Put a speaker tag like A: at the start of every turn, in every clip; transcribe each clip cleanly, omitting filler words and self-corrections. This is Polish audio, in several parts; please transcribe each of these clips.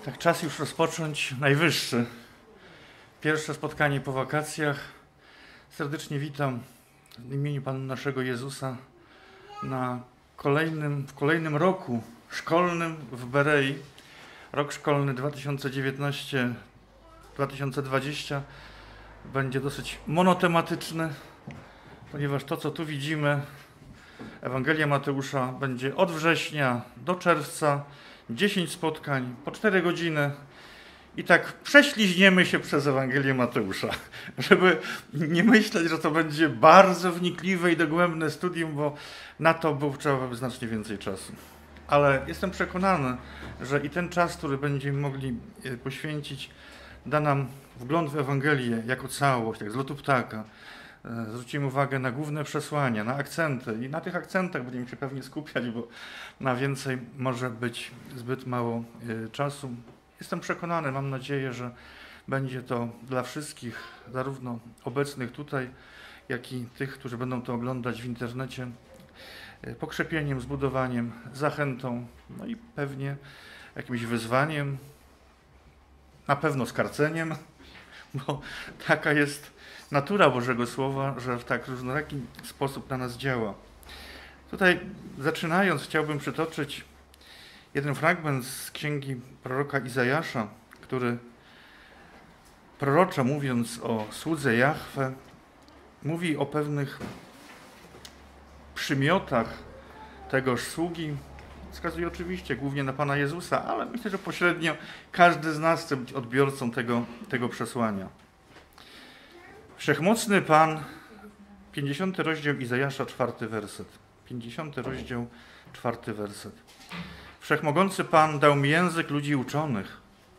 A: Tak czas już rozpocząć najwyższy. Pierwsze spotkanie po wakacjach. Serdecznie witam w imieniu Pana naszego Jezusa w kolejnym roku szkolnym w Berei. Rok szkolny 2019-2020 będzie dosyć monotematyczny, ponieważ to, co tu widzimy, Ewangelia Mateusza będzie od września do czerwca, 10 spotkań po 4 godziny i tak prześliźniemy się przez Ewangelię Mateusza, żeby nie myśleć, że to będzie bardzo wnikliwe i dogłębne studium, bo na to trzeba by znacznie więcej czasu. Ale jestem przekonany, że i ten czas, który będziemy mogli poświęcić, da nam wgląd w Ewangelię jako całość, jak z lotu ptaka. Zwrócimy uwagę na główne przesłania, na akcenty i na tych akcentach będziemy się pewnie skupiać, bo na więcej może być zbyt mało czasu. Jestem przekonany, mam nadzieję, że będzie to dla wszystkich, zarówno obecnych tutaj, jak i tych, którzy będą to oglądać w internecie, pokrzepieniem, zbudowaniem, zachętą, no i pewnie jakimś wyzwaniem, na pewno skarceniem, bo taka jest natura Bożego Słowa, że w tak różnoraki sposób na nas działa. Tutaj zaczynając chciałbym przytoczyć jeden fragment z księgi proroka Izajasza, który proroczo mówiąc o słudze Jahwe, mówi o pewnych przymiotach tegoż sługi. Wskazuje oczywiście głównie na Pana Jezusa, ale myślę, że pośrednio każdy z nas chce być odbiorcą tego przesłania. Wszechmocny Pan, 50 rozdział Izajasza, 4 werset. 50 rozdział, 4 werset. Wszechmogący Pan dał mi język ludzi uczonych,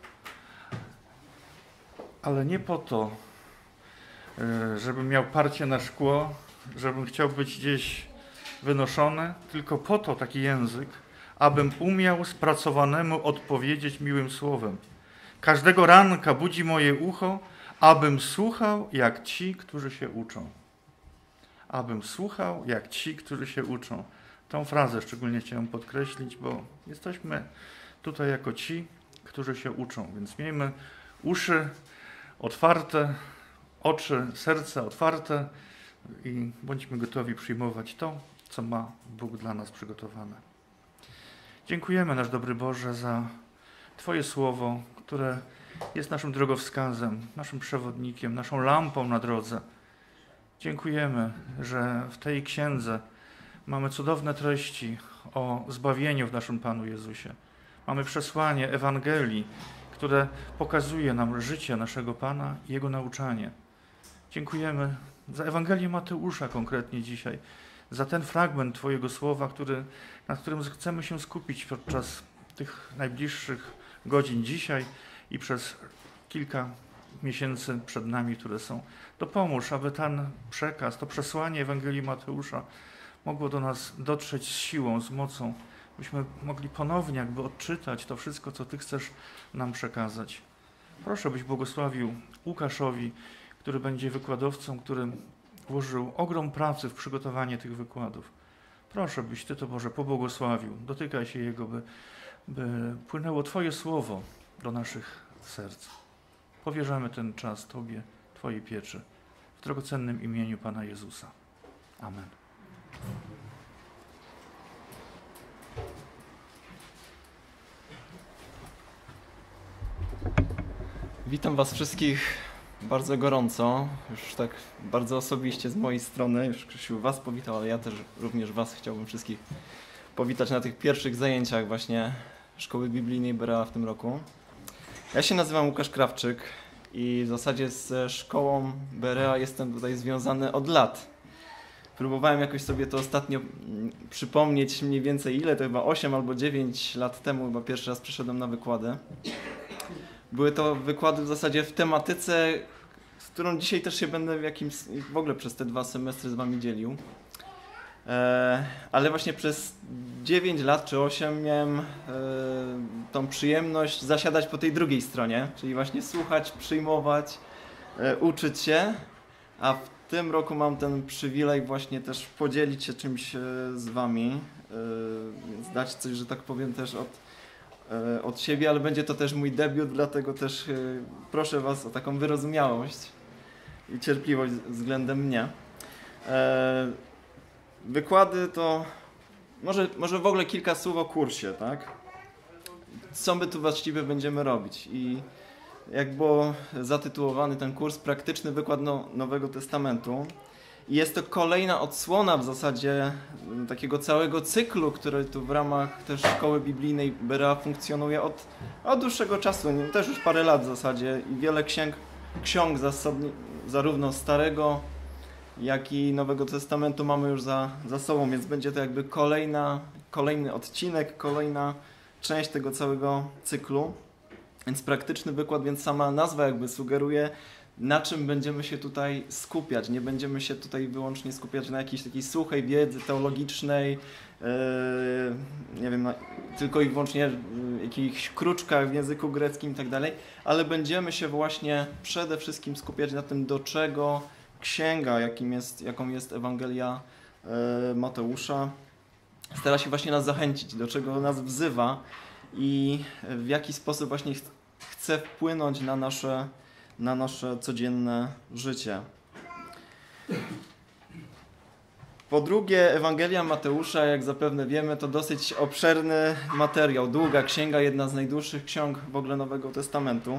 A: ale nie po to, żebym miał parcie na szkło, żebym chciał być gdzieś wynoszony, tylko po to taki język, abym umiał spracowanemu odpowiedzieć miłym słowem. Każdego ranka budzi moje ucho, abym słuchał jak ci, którzy się uczą. Abym słuchał jak ci, którzy się uczą. Tą frazę szczególnie chciałem podkreślić, bo jesteśmy tutaj jako ci, którzy się uczą. Więc miejmy uszy otwarte, oczy, serce otwarte i bądźmy gotowi przyjmować to, co ma Bóg dla nas przygotowane. Dziękujemy, nasz dobry Boże, za Twoje słowo, które jest naszym drogowskazem, naszym przewodnikiem, naszą lampą na drodze. Dziękujemy, że w tej księdze mamy cudowne treści o zbawieniu w naszym Panu Jezusie. Mamy przesłanie Ewangelii, które pokazuje nam życie naszego Pana i Jego nauczanie. Dziękujemy za Ewangelię Mateusza konkretnie dzisiaj, za ten fragment Twojego słowa, nad którym chcemy się skupić podczas tych najbliższych godzin dzisiaj i przez kilka miesięcy przed nami, które są. Dopomóż, aby ten przekaz, to przesłanie Ewangelii Mateusza mogło do nas dotrzeć z siłą, z mocą, byśmy mogli ponownie jakby odczytać to wszystko, co Ty chcesz nam przekazać. Proszę, byś błogosławił Łukaszowi, który będzie wykładowcą, który włożył ogrom pracy w przygotowanie tych wykładów. Proszę, byś Ty to, Boże, pobłogosławił. Dotykaj się Jego, by płynęło Twoje słowo do naszych serc. Powierzamy ten czas Tobie, Twojej pieczy, w drogocennym imieniu Pana Jezusa. Amen.
B: Witam Was wszystkich bardzo gorąco, już tak bardzo osobiście z mojej strony. Już Krzysiu Was powitał, ale ja też również Was chciałbym wszystkich powitać na tych pierwszych zajęciach właśnie Szkoły Biblijnej Berea w tym roku. Ja się nazywam Łukasz Krawczyk i w zasadzie ze szkołą Berea jestem tutaj związany od lat. Próbowałem jakoś sobie to ostatnio przypomnieć mniej więcej ile, to chyba 8 albo 9 lat temu chyba pierwszy raz przyszedłem na wykłady. Były to wykłady w zasadzie w tematyce, z którą dzisiaj też się będę w ogóle przez te 2 semestry z Wami dzielił. Ale właśnie przez 9 lat czy 8 miałem tą przyjemność zasiadać po tej drugiej stronie, czyli właśnie słuchać, przyjmować, uczyć się, a w tym roku mam ten przywilej właśnie też podzielić się czymś z Wami, więc dać coś, że tak powiem, też od siebie, ale będzie to też mój debiut, dlatego też proszę Was o taką wyrozumiałość i cierpliwość względem mnie. Wykłady to może w ogóle kilka słów o kursie, tak? Co my tu właściwie będziemy robić? I jak było zatytułowany ten kurs, praktyczny wykład Nowego Testamentu. I jest to kolejna odsłona w zasadzie takiego całego cyklu, który tu w ramach też Szkoły Biblijnej Berea funkcjonuje od dłuższego czasu, też już parę lat w zasadzie i wiele ksiąg zarówno Starego, jak i Nowego Testamentu mamy już za sobą, więc będzie to jakby kolejny odcinek, kolejna część tego całego cyklu. Więc praktyczny wykład, więc sama nazwa jakby sugeruje, na czym będziemy się tutaj skupiać. Nie będziemy się tutaj wyłącznie skupiać na jakiejś takiej suchej wiedzy teologicznej, nie wiem, tylko i wyłącznie jakichś kruczkach w języku greckim i tak dalej, ale będziemy się właśnie przede wszystkim skupiać na tym, do czego księga, jaką jest Ewangelia Mateusza, stara się właśnie nas zachęcić, do czego nas wzywa i w jaki sposób właśnie chce wpłynąć na nasze codzienne życie. Po drugie, Ewangelia Mateusza, jak zapewne wiemy, to dosyć obszerny materiał, długa księga, jedna z najdłuższych ksiąg w ogóle Nowego Testamentu.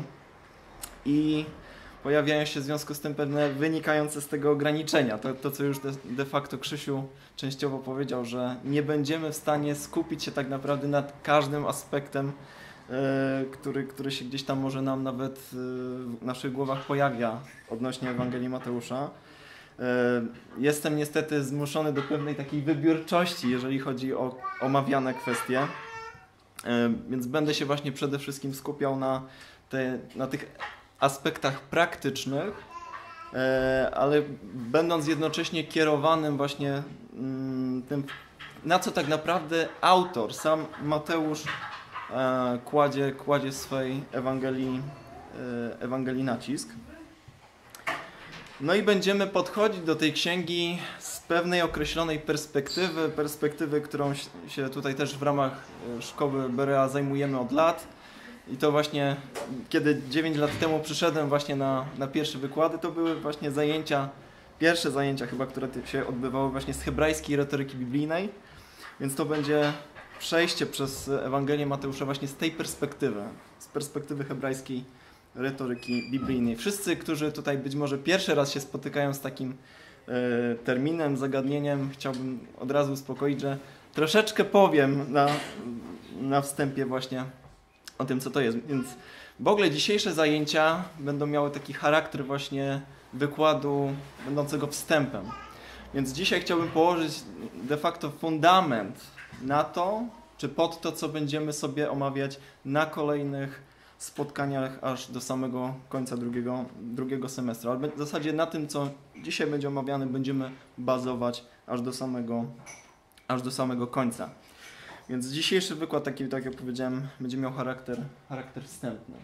B: I pojawiają się w związku z tym pewne wynikające z tego ograniczenia. To co już de facto Krzysiu częściowo powiedział, że nie będziemy w stanie skupić się tak naprawdę nad każdym aspektem, który się gdzieś tam może nam nawet w naszych głowach pojawia odnośnie Ewangelii Mateusza. Jestem niestety zmuszony do pewnej takiej wybiórczości, jeżeli chodzi o omawiane kwestie, więc będę się właśnie przede wszystkim skupiał na tych aspektach praktycznych, ale będąc jednocześnie kierowanym właśnie tym, na co tak naprawdę autor, sam Mateusz kładzie w swojej Ewangelii nacisk. No i będziemy podchodzić do tej księgi z pewnej określonej perspektywy, którą się tutaj też w ramach Szkoły Berea zajmujemy od lat. I to właśnie, kiedy 9 lat temu przyszedłem właśnie na pierwsze wykłady, to były właśnie pierwsze zajęcia chyba, które się odbywały właśnie z hebrajskiej retoryki biblijnej. Więc to będzie przejście przez Ewangelię Mateusza właśnie z tej perspektywy, z perspektywy hebrajskiej retoryki biblijnej. Wszyscy, którzy tutaj być może pierwszy raz się spotykają z takim terminem, zagadnieniem, chciałbym od razu uspokoić, że troszeczkę powiem na wstępie właśnie o tym, co to jest. Więc w ogóle dzisiejsze zajęcia będą miały taki charakter właśnie wykładu będącego wstępem. Więc dzisiaj chciałbym położyć de facto fundament na to, czy pod to, co będziemy sobie omawiać na kolejnych spotkaniach aż do samego końca drugiego semestru. Ale w zasadzie na tym, co dzisiaj będzie omawiane, będziemy bazować aż do samego końca. Więc dzisiejszy wykład, taki, tak jak powiedziałem, będzie miał charakter wstępny.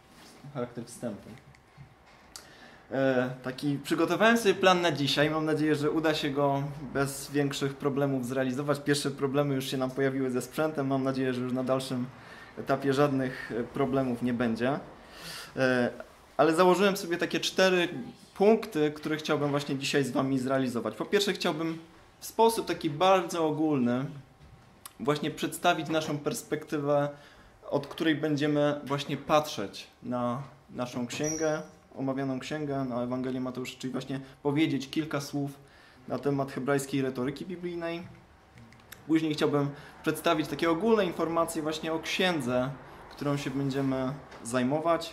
B: Przygotowałem sobie plan na dzisiaj. Mam nadzieję, że uda się go bez większych problemów zrealizować. Pierwsze problemy już się nam pojawiły ze sprzętem. Mam nadzieję, że już na dalszym etapie żadnych problemów nie będzie. Ale założyłem sobie takie 4 punkty, które chciałbym właśnie dzisiaj z Wami zrealizować. Po pierwsze, chciałbym w sposób taki bardzo ogólny właśnie przedstawić naszą perspektywę, od której będziemy właśnie patrzeć na naszą księgę, omawianą księgę, na Ewangelię Mateusza, czyli właśnie powiedzieć kilka słów na temat hebrajskiej retoryki biblijnej. Później chciałbym przedstawić takie ogólne informacje właśnie o księdze, którą się będziemy zajmować.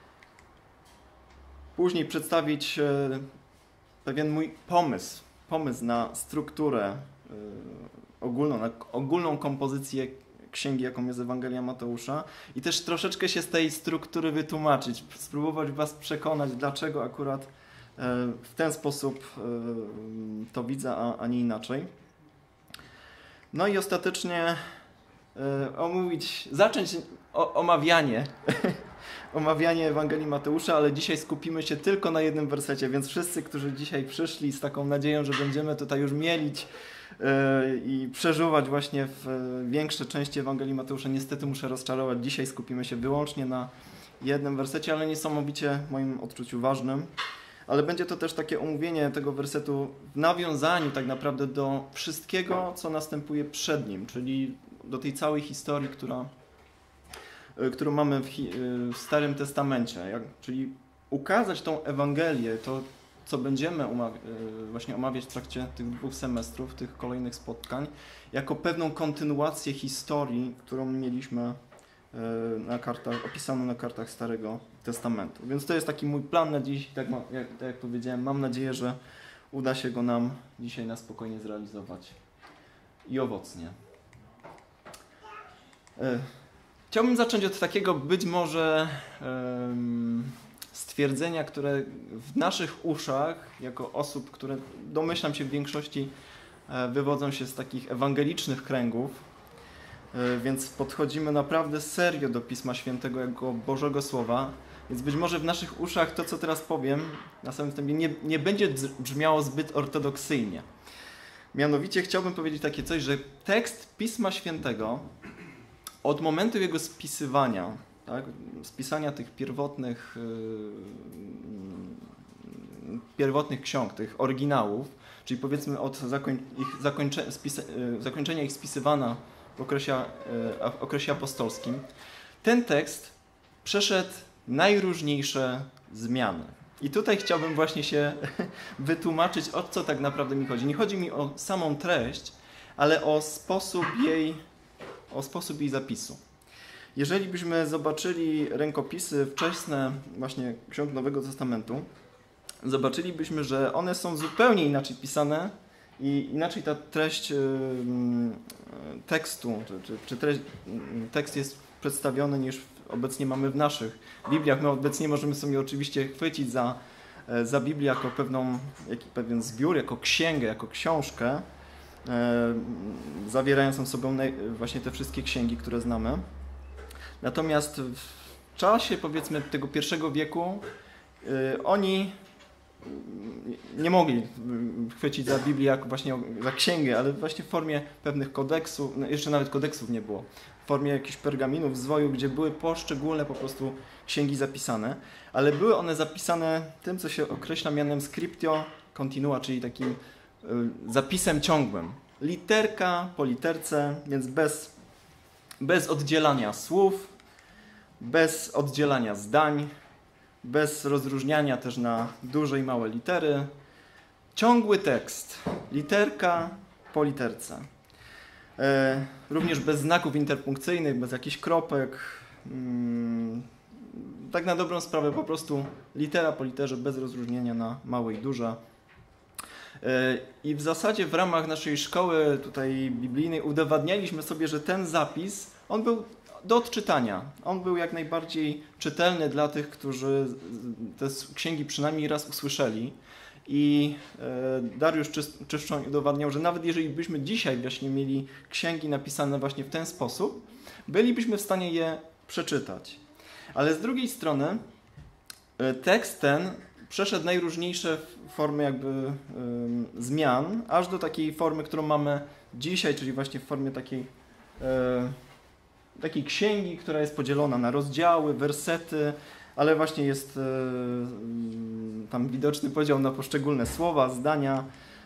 B: Później przedstawić pewien mój pomysł na strukturę ogólną, na ogólną kompozycję księgi, jaką jest Ewangelia Mateusza i też troszeczkę się z tej struktury wytłumaczyć, spróbować Was przekonać, dlaczego akurat w ten sposób to widzę, a nie inaczej. No i ostatecznie zacząć omawianie omawianie Ewangelii Mateusza, ale dzisiaj skupimy się tylko na jednym wersecie, więc wszyscy, którzy dzisiaj przyszli z taką nadzieją, że będziemy tutaj już mielić i przeżuwać właśnie w większe części Ewangelii Mateusza, niestety muszę rozczarować. Dzisiaj skupimy się wyłącznie na jednym wersecie, ale niesamowicie w moim odczuciu ważnym. Ale będzie to też takie omówienie tego wersetu w nawiązaniu tak naprawdę do wszystkiego, co następuje przed nim, czyli do tej całej historii, którą mamy w Starym Testamencie. Czyli ukazać tą Ewangelię, to co będziemy właśnie omawiać w trakcie tych 2 semestrów, tych kolejnych spotkań, jako pewną kontynuację historii, którą mieliśmy na kartach, opisaną na kartach Starego Testamentu. Więc to jest taki mój plan na dziś. Tak jak powiedziałem, mam nadzieję, że uda się go nam dzisiaj na spokojnie zrealizować i owocnie. Chciałbym zacząć od takiego być może stwierdzenia, które w naszych uszach, jako osób, które domyślam się w większości wywodzą się z takich ewangelicznych kręgów, więc podchodzimy naprawdę serio do Pisma Świętego jako Bożego Słowa, więc być może w naszych uszach to, co teraz powiem, na samym wstępie nie będzie brzmiało zbyt ortodoksyjnie. Mianowicie chciałbym powiedzieć takie coś, że tekst Pisma Świętego od momentu jego spisywania, tak, spisania tych pierwotnych ksiąg, tych oryginałów, czyli powiedzmy od zakończenia ich spisywania w okresie apostolskim, ten tekst przeszedł najróżniejsze zmiany. I tutaj chciałbym właśnie się wytłumaczyć, o co tak naprawdę mi chodzi. Nie chodzi mi o samą treść, ale o sposób jej zapisu. Jeżeli byśmy zobaczyli rękopisy wczesne właśnie ksiąg Nowego Testamentu, zobaczylibyśmy, że one są zupełnie inaczej pisane i inaczej ta treść tekstu, czy tekst jest przedstawiony niż obecnie mamy w naszych Bibliach. My obecnie możemy sobie oczywiście chwycić za Biblię jako pewien zbiór, jako księgę, jako książkę, zawierającą w sobie właśnie te wszystkie księgi, które znamy. Natomiast w czasie, powiedzmy, tego I wieku oni nie mogli chwycić za Biblię jak właśnie za księgę, ale właśnie w formie pewnych kodeksów, jeszcze nawet kodeksów nie było, w formie jakichś pergaminów, zwoju, gdzie były poszczególne po prostu księgi zapisane, ale były one zapisane tym, co się określa mianem scriptio continua, czyli takim zapisem ciągłym. Literka po literce, więc bez oddzielania słów, bez oddzielania zdań, bez rozróżniania też na duże i małe litery. Ciągły tekst, literka po literce. Również bez znaków interpunkcyjnych, bez jakichś kropek. Tak na dobrą sprawę po prostu litera po literze, bez rozróżnienia na małe i duże. I w zasadzie w ramach naszej szkoły tutaj biblijnej udowadnialiśmy sobie, że ten zapis, on był do odczytania. On był jak najbardziej czytelny dla tych, którzy te księgi przynajmniej raz usłyszeli. I Dariusz Czyszczoń udowadniał, że nawet jeżeli byśmy dzisiaj właśnie mieli księgi napisane właśnie w ten sposób, bylibyśmy w stanie je przeczytać. Ale z drugiej strony tekst ten przeszedł najróżniejsze formy jakby zmian, aż do takiej formy, którą mamy dzisiaj, czyli właśnie w formie takiej księgi, która jest podzielona na rozdziały, wersety, ale właśnie jest tam widoczny podział na poszczególne słowa, zdania.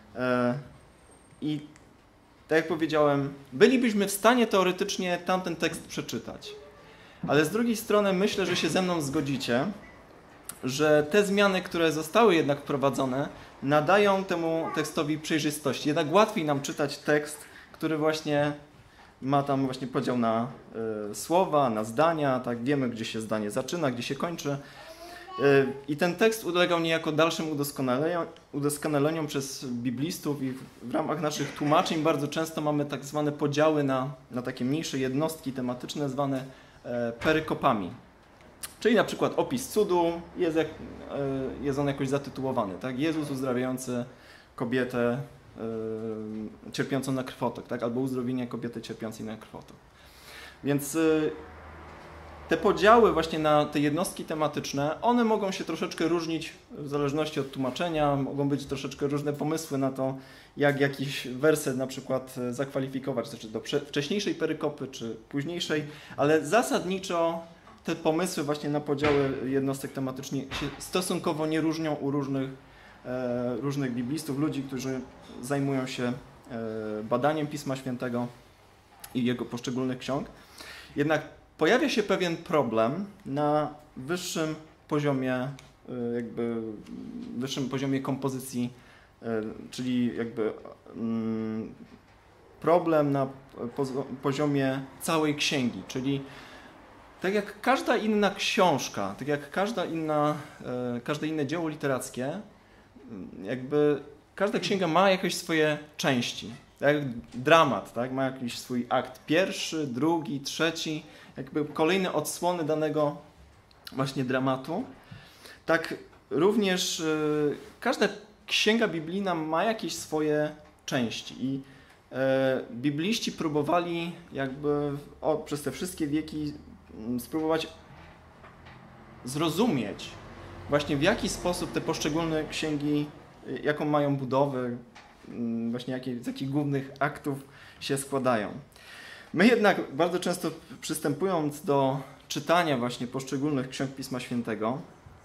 B: I tak jak powiedziałem, bylibyśmy w stanie teoretycznie tamten tekst przeczytać. Ale z drugiej strony myślę, że się ze mną zgodzicie, że te zmiany, które zostały jednak wprowadzone, nadają temu tekstowi przejrzystości. Jednak łatwiej nam czytać tekst, który właśnie ma tam właśnie podział na słowa, na zdania, tak, wiemy, gdzie się zdanie zaczyna, gdzie się kończy. I ten tekst ulegał niejako dalszym udoskonaleniom przez biblistów i w ramach naszych tłumaczeń bardzo często mamy tak zwane podziały na takie mniejsze jednostki tematyczne zwane perykopami. Czyli na przykład opis cudu jest on jakoś zatytułowany, tak? Jezus uzdrawiający kobietę cierpiącą na krwotok, tak? Albo uzdrowienie kobiety cierpiącej na krwotok. Więc te podziały właśnie na te jednostki tematyczne, one mogą się troszeczkę różnić w zależności od tłumaczenia, mogą być troszeczkę różne pomysły na to, jak jakiś werset na przykład zakwalifikować, czy do wcześniejszej perykopy, czy późniejszej, ale zasadniczo te pomysły właśnie na podziały jednostek tematycznie się stosunkowo nie różnią u różnych biblistów, ludzi, którzy zajmują się badaniem Pisma Świętego i jego poszczególnych ksiąg. Jednak pojawia się pewien problem na wyższym poziomie, wyższym poziomie kompozycji, czyli problem na poziomie całej księgi, czyli tak jak każda inna książka, tak jak każde inne dzieło literackie, każda księga ma jakieś swoje części. Tak jak dramat, tak? Ma jakiś swój akt pierwszy, drugi, trzeci, kolejne odsłony danego właśnie dramatu. Tak również każda księga biblijna ma jakieś swoje części i bibliści próbowali przez te wszystkie wieki spróbować zrozumieć właśnie w jaki sposób te poszczególne księgi, jaką mają budowę, właśnie z jakich głównych aktów się składają. My jednak bardzo często przystępując do czytania właśnie poszczególnych ksiąg Pisma Świętego,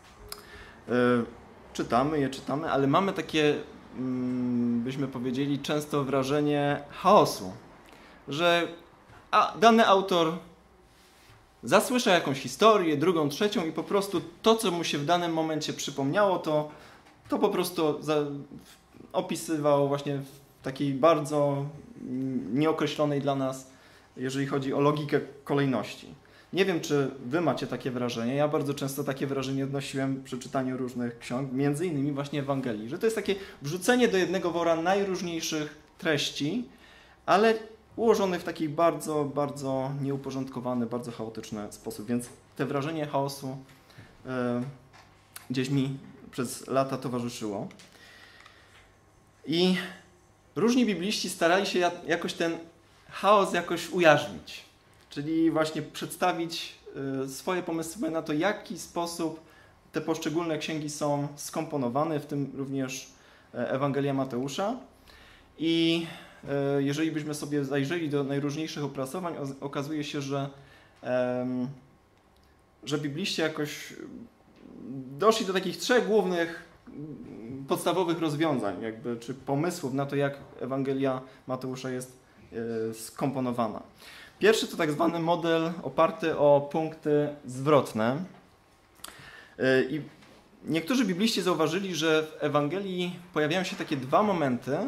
B: czytamy, ale mamy takie, byśmy powiedzieli, często wrażenie chaosu, że dany autor zasłyszał jakąś historię, drugą, trzecią i po prostu to, co mu się w danym momencie przypomniało, to po prostu opisywał właśnie w takiej bardzo nieokreślonej dla nas, jeżeli chodzi o logikę kolejności. Nie wiem, czy wy macie takie wrażenie. Ja bardzo często takie wrażenie odnosiłem przy czytaniu różnych ksiąg, między innymi właśnie Ewangelii, że to jest takie wrzucenie do jednego wora najróżniejszych treści, ale ułożonych w taki bardzo, bardzo nieuporządkowany, bardzo chaotyczny sposób. Więc te wrażenie chaosu gdzieś mi przez lata towarzyszyło. I różni bibliści starali się jakoś ten chaos jakoś ujarzmić. Czyli właśnie przedstawić swoje pomysły na to, w jaki sposób te poszczególne księgi są skomponowane, w tym również Ewangelia Mateusza. I jeżeli byśmy sobie zajrzeli do najróżniejszych opracowań, okazuje się, że bibliści jakoś doszli do takich trzech głównych, podstawowych rozwiązań, czy pomysłów na to, jak Ewangelia Mateusza jest skomponowana. Pierwszy to tak zwany model oparty o punkty zwrotne. I niektórzy bibliści zauważyli, że w Ewangelii pojawiają się takie dwa momenty,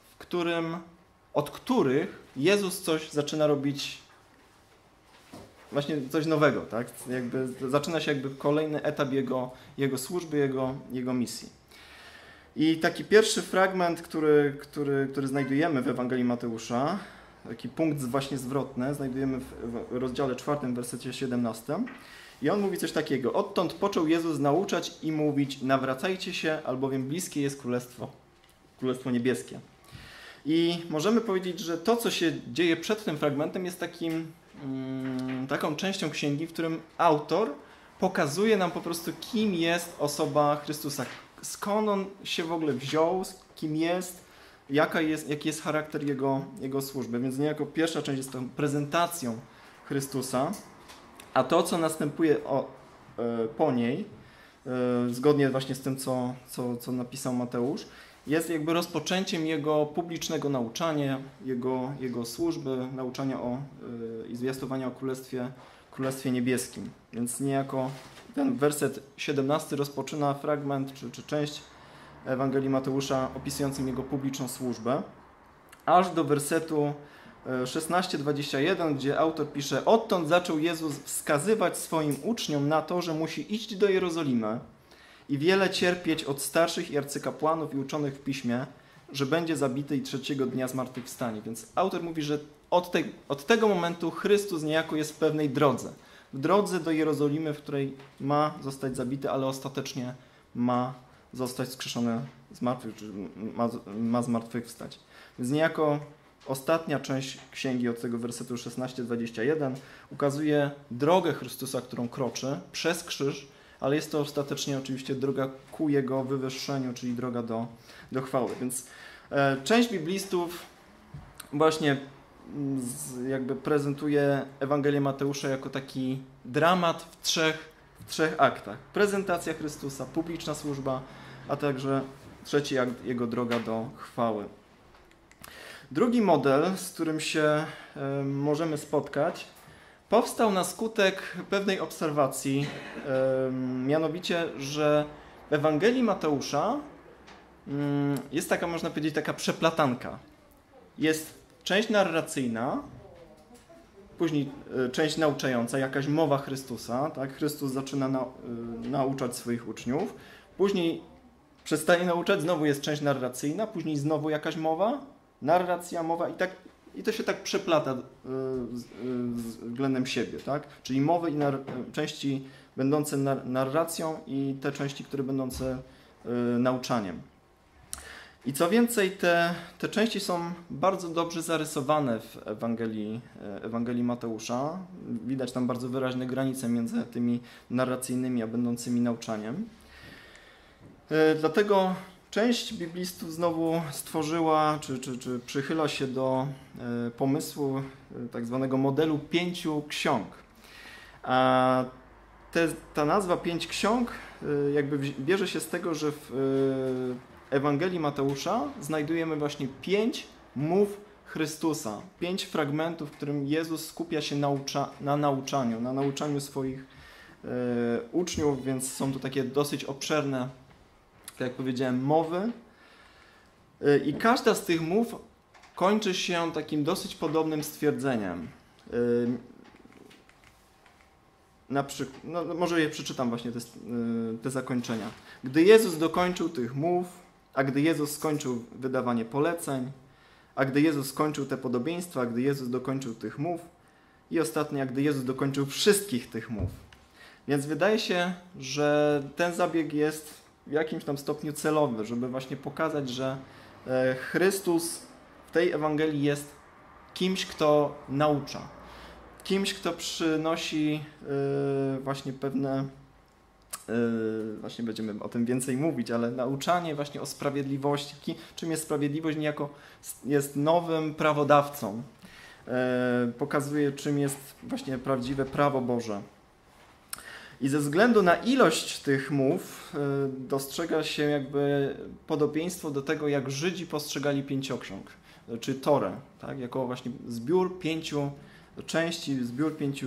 B: od których Jezus coś zaczyna robić, właśnie coś nowego, tak? Zaczyna się kolejny etap jego służby, jego misji. I taki pierwszy fragment, który znajdujemy w Ewangelii Mateusza, taki punkt właśnie zwrotny, znajdujemy w rozdziale 4, wersecie 17. I on mówi coś takiego. Odtąd począł Jezus nauczać i mówić: nawracajcie się, albowiem bliskie jest Królestwo Niebieskie. I możemy powiedzieć, że to, co się dzieje przed tym fragmentem, jest taką częścią księgi, w którym autor pokazuje nam po prostu, kim jest osoba Chrystusa. Skąd on się w ogóle wziął, kim jest, jaki jest charakter jego służby. Więc niejako pierwsza część jest tą prezentacją Chrystusa, a to, co następuje po niej, zgodnie właśnie z tym, co napisał Mateusz, jest rozpoczęciem jego publicznego nauczania, jego służby, nauczania i zwiastowania o Królestwie Niebieskim. Więc niejako ten werset 17 rozpoczyna fragment, czy część Ewangelii Mateusza opisującym jego publiczną służbę, aż do wersetu 16-21, gdzie autor pisze: odtąd zaczął Jezus wskazywać swoim uczniom na to, że musi iść do Jerozolimy i wiele cierpieć od starszych i arcykapłanów i uczonych w piśmie, że będzie zabity i trzeciego dnia zmartwychwstanie. Więc autor mówi, że od tego momentu Chrystus niejako jest w pewnej drodze. W drodze do Jerozolimy, w której ma zostać zabity, ale ostatecznie ma zostać wskrzeszony z martwych, czy ma zmartwychwstać. Więc niejako ostatnia część księgi od tego wersetu 16-21 ukazuje drogę Chrystusa, którą kroczy przez krzyż, ale jest to ostatecznie oczywiście droga ku Jego wywyższeniu, czyli droga do chwały. Więc część biblistów właśnie jakby prezentuje Ewangelię Mateusza jako taki dramat w trzech aktach. Prezentacja Chrystusa, publiczna służba, a także trzeci akt, Jego droga do chwały. Drugi model, z którym się możemy spotkać, powstał na skutek pewnej obserwacji, mianowicie, że w Ewangelii Mateusza jest taka, można powiedzieć, taka przeplatanka. Jest część narracyjna, później część nauczająca, jakaś mowa Chrystusa, tak? Chrystus zaczyna nauczać swoich uczniów, później przestaje nauczać, znowu jest część narracyjna, później znowu jakaś mowa, narracja, mowa i to się tak przeplata względem siebie, tak? Czyli mowy i części będące narracją i te części, które będące nauczaniem. I co więcej, te części są bardzo dobrze zarysowane w Ewangelii Mateusza. Widać tam bardzo wyraźne granice między tymi narracyjnymi a będącymi nauczaniem. Dlatego część biblistów znowu stworzyła, czy przychyla się do pomysłu tak zwanego modelu 5 ksiąg. A ta nazwa 5 ksiąg jakby bierze się z tego, że w Ewangelii Mateusza znajdujemy właśnie 5 mów Chrystusa, 5 fragmentów, w którym Jezus skupia się na nauczaniu swoich uczniów, więc są to takie dosyć obszerne, tak jak powiedziałem, mowy. I każda z tych mów kończy się takim dosyć podobnym stwierdzeniem. Może je przeczytam właśnie te zakończenia. Gdy Jezus dokończył tych mów, a gdy Jezus skończył wydawanie poleceń, a gdy Jezus skończył te podobieństwa, a gdy Jezus dokończył tych mów i ostatnie, a gdy Jezus dokończył wszystkich tych mów. Więc wydaje się, że ten zabieg jest w jakimś tam stopniu celowy, żeby właśnie pokazać, że Chrystus w tej Ewangelii jest kimś, kto naucza. Kimś, kto przynosi właśnie pewne, właśnie będziemy o tym więcej mówić, ale nauczanie właśnie o sprawiedliwości. Czym jest sprawiedliwość? Niejako jest nowym prawodawcą. Pokazuje, czym jest właśnie prawdziwe prawo Boże. I ze względu na ilość tych mów dostrzega się jakby podobieństwo do tego, jak Żydzi postrzegali pięcioksiąg, czy Torę, tak? Jako właśnie zbiór 5 części, zbiór 5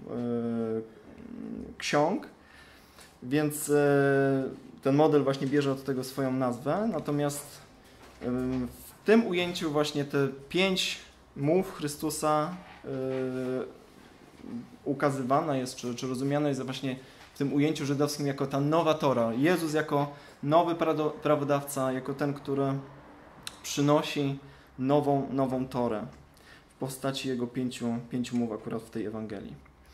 B: ksiąg, więc ten model właśnie bierze od tego swoją nazwę, natomiast w tym ujęciu właśnie te 5 mów Chrystusa ukazywana jest, czy rozumiana jest właśnie w tym ujęciu żydowskim jako ta nowa Tora. Jezus jako nowy prawodawca, jako ten, który przynosi nową Torę w postaci Jego 5 mów akurat w tej Ewangelii.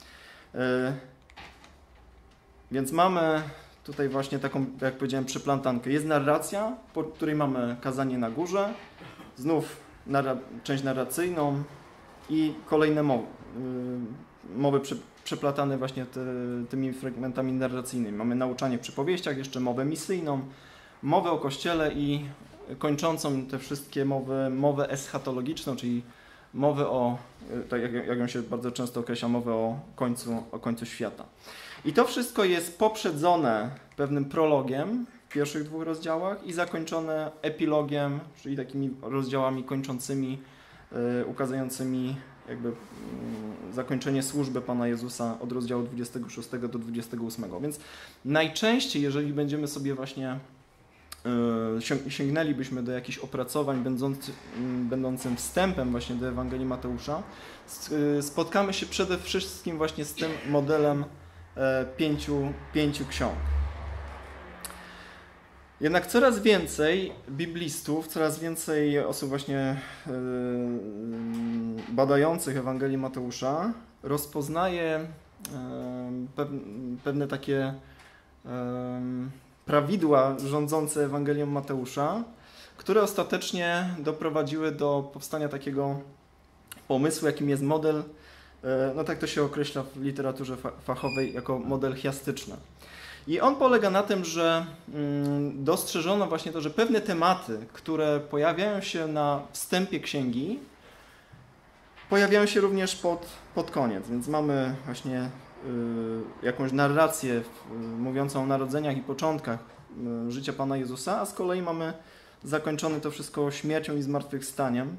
B: Więc mamy tutaj właśnie taką, jak powiedziałem, przyplantankę. Jest narracja, po której mamy kazanie na górze, znów część narracyjną i kolejne mowy przeplatane właśnie tymi fragmentami narracyjnymi. Mamy nauczanie w przypowieściach, jeszcze mowę misyjną, mowę o Kościele i kończącą te wszystkie mowę eschatologiczną, czyli mowę o, tak jak ją się bardzo często określa, mowę o końcu świata. I to wszystko jest poprzedzone pewnym prologiem w pierwszych 2 rozdziałach i zakończone epilogiem, czyli takimi rozdziałami kończącymi, ukazującymi jakby zakończenie służby Pana Jezusa od rozdziału 26 do 28. Więc najczęściej, jeżeli będziemy sobie właśnie sięgnęlibyśmy do jakichś opracowań będącym wstępem właśnie do Ewangelii Mateusza, spotkamy się przede wszystkim właśnie z tym modelem 5 ksiąg. Jednak coraz więcej biblistów, coraz więcej osób właśnie badających Ewangelię Mateusza rozpoznaje pewne takie prawidła rządzące Ewangelią Mateusza, które ostatecznie doprowadziły do powstania takiego pomysłu, jakim jest model, no tak to się określa w literaturze fachowej, jako model chiastyczny. I on polega na tym, że dostrzeżono właśnie to, że pewne tematy, które pojawiają się na wstępie księgi, pojawiają się również pod koniec, więc mamy właśnie jakąś narrację mówiącą o narodzeniach i początkach życia Pana Jezusa, a z kolei mamy zakończone to wszystko śmiercią i zmartwychwstaniem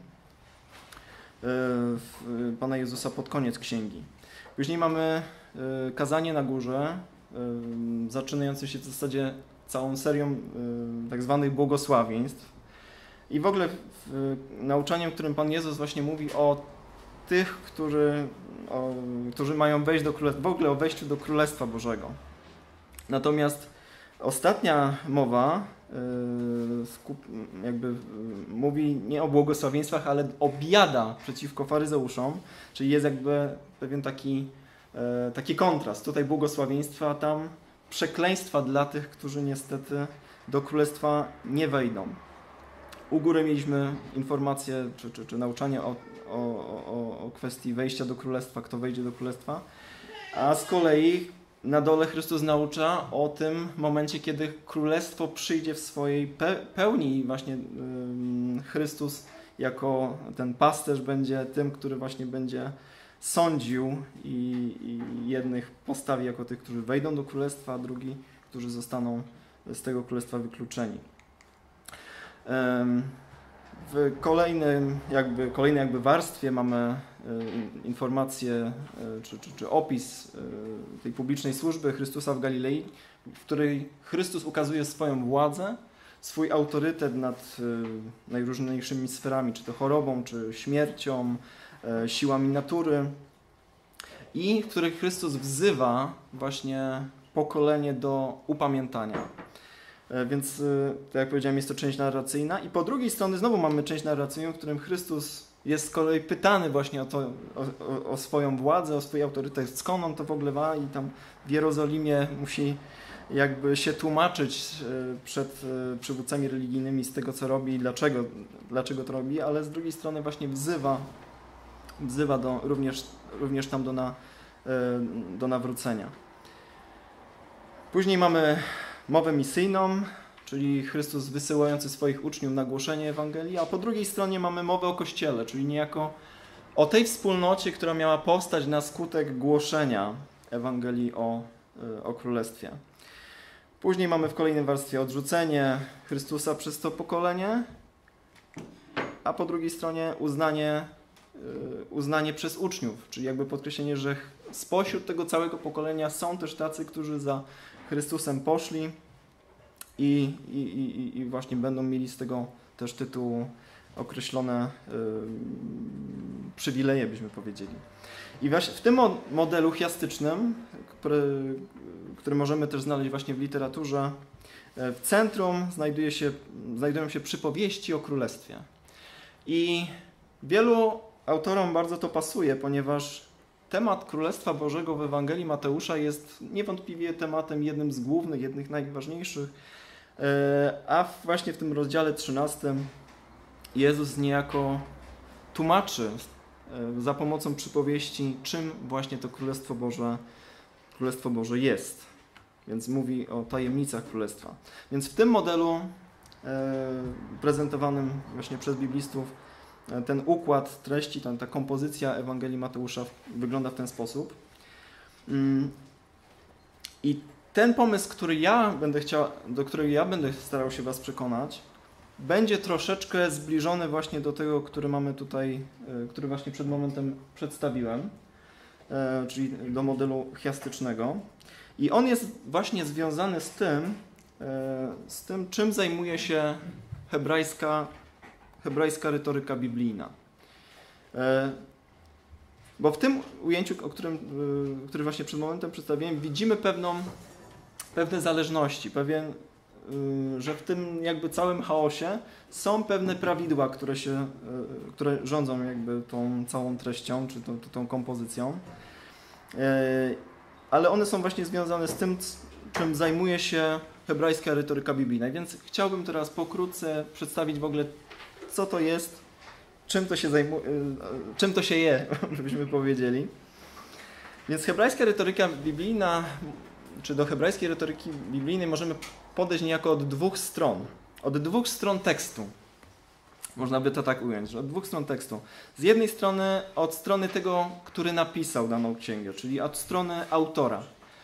B: Pana Jezusa pod koniec księgi. Później mamy kazanie na górze, zaczynające się w zasadzie całą serią tak zwanych błogosławieństw. I w ogóle nauczaniem, w którym Pan Jezus właśnie mówi o tych, którzy mają wejść do Królestwa, w ogóle o wejściu do Królestwa Bożego. Natomiast ostatnia mowa jakby mówi nie o błogosławieństwach, ale o biada przeciwko faryzeuszom, czyli jest jakby pewien taki kontrast. Tutaj błogosławieństwa, a tam przekleństwa dla tych, którzy niestety do Królestwa nie wejdą. U góry mieliśmy informacje czy nauczanie o kwestii wejścia do Królestwa, kto wejdzie do Królestwa, a z kolei na dole Chrystus naucza o tym momencie, kiedy Królestwo przyjdzie w swojej pełni i właśnie Chrystus jako ten pasterz będzie tym, który właśnie będzie sądził i jednych postawi jako tych, którzy wejdą do Królestwa, a drugi, którzy zostaną z tego Królestwa wykluczeni. W kolejnej warstwie mamy informację czy opis tej publicznej służby Chrystusa w Galilei, w której Chrystus ukazuje swoją władzę, swój autorytet nad najróżniejszymi sferami, czy to chorobą, czy śmiercią, siłami natury i w których Chrystus wzywa właśnie pokolenie do upamiętania. Więc, tak jak powiedziałem, jest to część narracyjna i po drugiej stronie znowu mamy część narracyjną, w którym Chrystus jest z kolei pytany właśnie o swoją władzę, o swój autorytet, skąd on to w ogóle ma i tam w Jerozolimie musi jakby się tłumaczyć przed przywódcami religijnymi z tego, co robi i dlaczego to robi, ale z drugiej strony właśnie wzywa również tam do nawrócenia. Później mamy mowę misyjną, czyli Chrystus wysyłający swoich uczniów na głoszenie Ewangelii, a po drugiej stronie mamy mowę o Kościele, czyli niejako o tej wspólnocie, która miała powstać na skutek głoszenia Ewangelii o Królestwie. Później mamy w kolejnej warstwie odrzucenie Chrystusa przez to pokolenie, a po drugiej stronie uznanie przez uczniów, czyli jakby podkreślenie, że spośród tego całego pokolenia są też tacy, którzy za Chrystusem poszli i właśnie będą mieli z tego też tytułu określone przywileje, byśmy powiedzieli. I właśnie w tym modelu chiastycznym, który możemy też znaleźć właśnie w literaturze, w centrum znajdują się przypowieści o Królestwie. I wielu autorom bardzo to pasuje, ponieważ temat Królestwa Bożego w Ewangelii Mateusza jest niewątpliwie tematem jednym z głównych, jednych najważniejszych, a właśnie w tym rozdziale 13 Jezus niejako tłumaczy za pomocą przypowieści, czym właśnie to Królestwo Boże jest. Więc mówi o tajemnicach Królestwa. Więc w tym modelu prezentowanym właśnie przez biblistów ten układ treści, ta kompozycja Ewangelii Mateusza wygląda w ten sposób. I ten pomysł, do którego ja będę starał się Was przekonać, będzie troszeczkę zbliżony właśnie do tego, który mamy tutaj, który właśnie przed momentem przedstawiłem, czyli do modelu chiastycznego. I on jest właśnie związany z tym, czym zajmuje się hebrajska retoryka biblijna. Bo w tym ujęciu, który właśnie przed momentem przedstawiłem, widzimy pewne zależności, że w tym jakby całym chaosie są pewne prawidła, które rządzą jakby tą całą treścią, czy tą kompozycją. Ale one są właśnie związane z tym, czym zajmuje się hebrajska retoryka biblijna. Więc chciałbym teraz pokrótce przedstawić w ogóle, co to jest, czym to się zajmuje, czym to się je, żebyśmy powiedzieli. Więc hebrajska retoryka biblijna, czy do hebrajskiej retoryki biblijnej możemy podejść niejako od dwóch stron. Od dwóch stron tekstu. Można by to tak ująć, że od dwóch stron tekstu. Z jednej strony od strony tego, który napisał daną księgę, czyli od strony autora.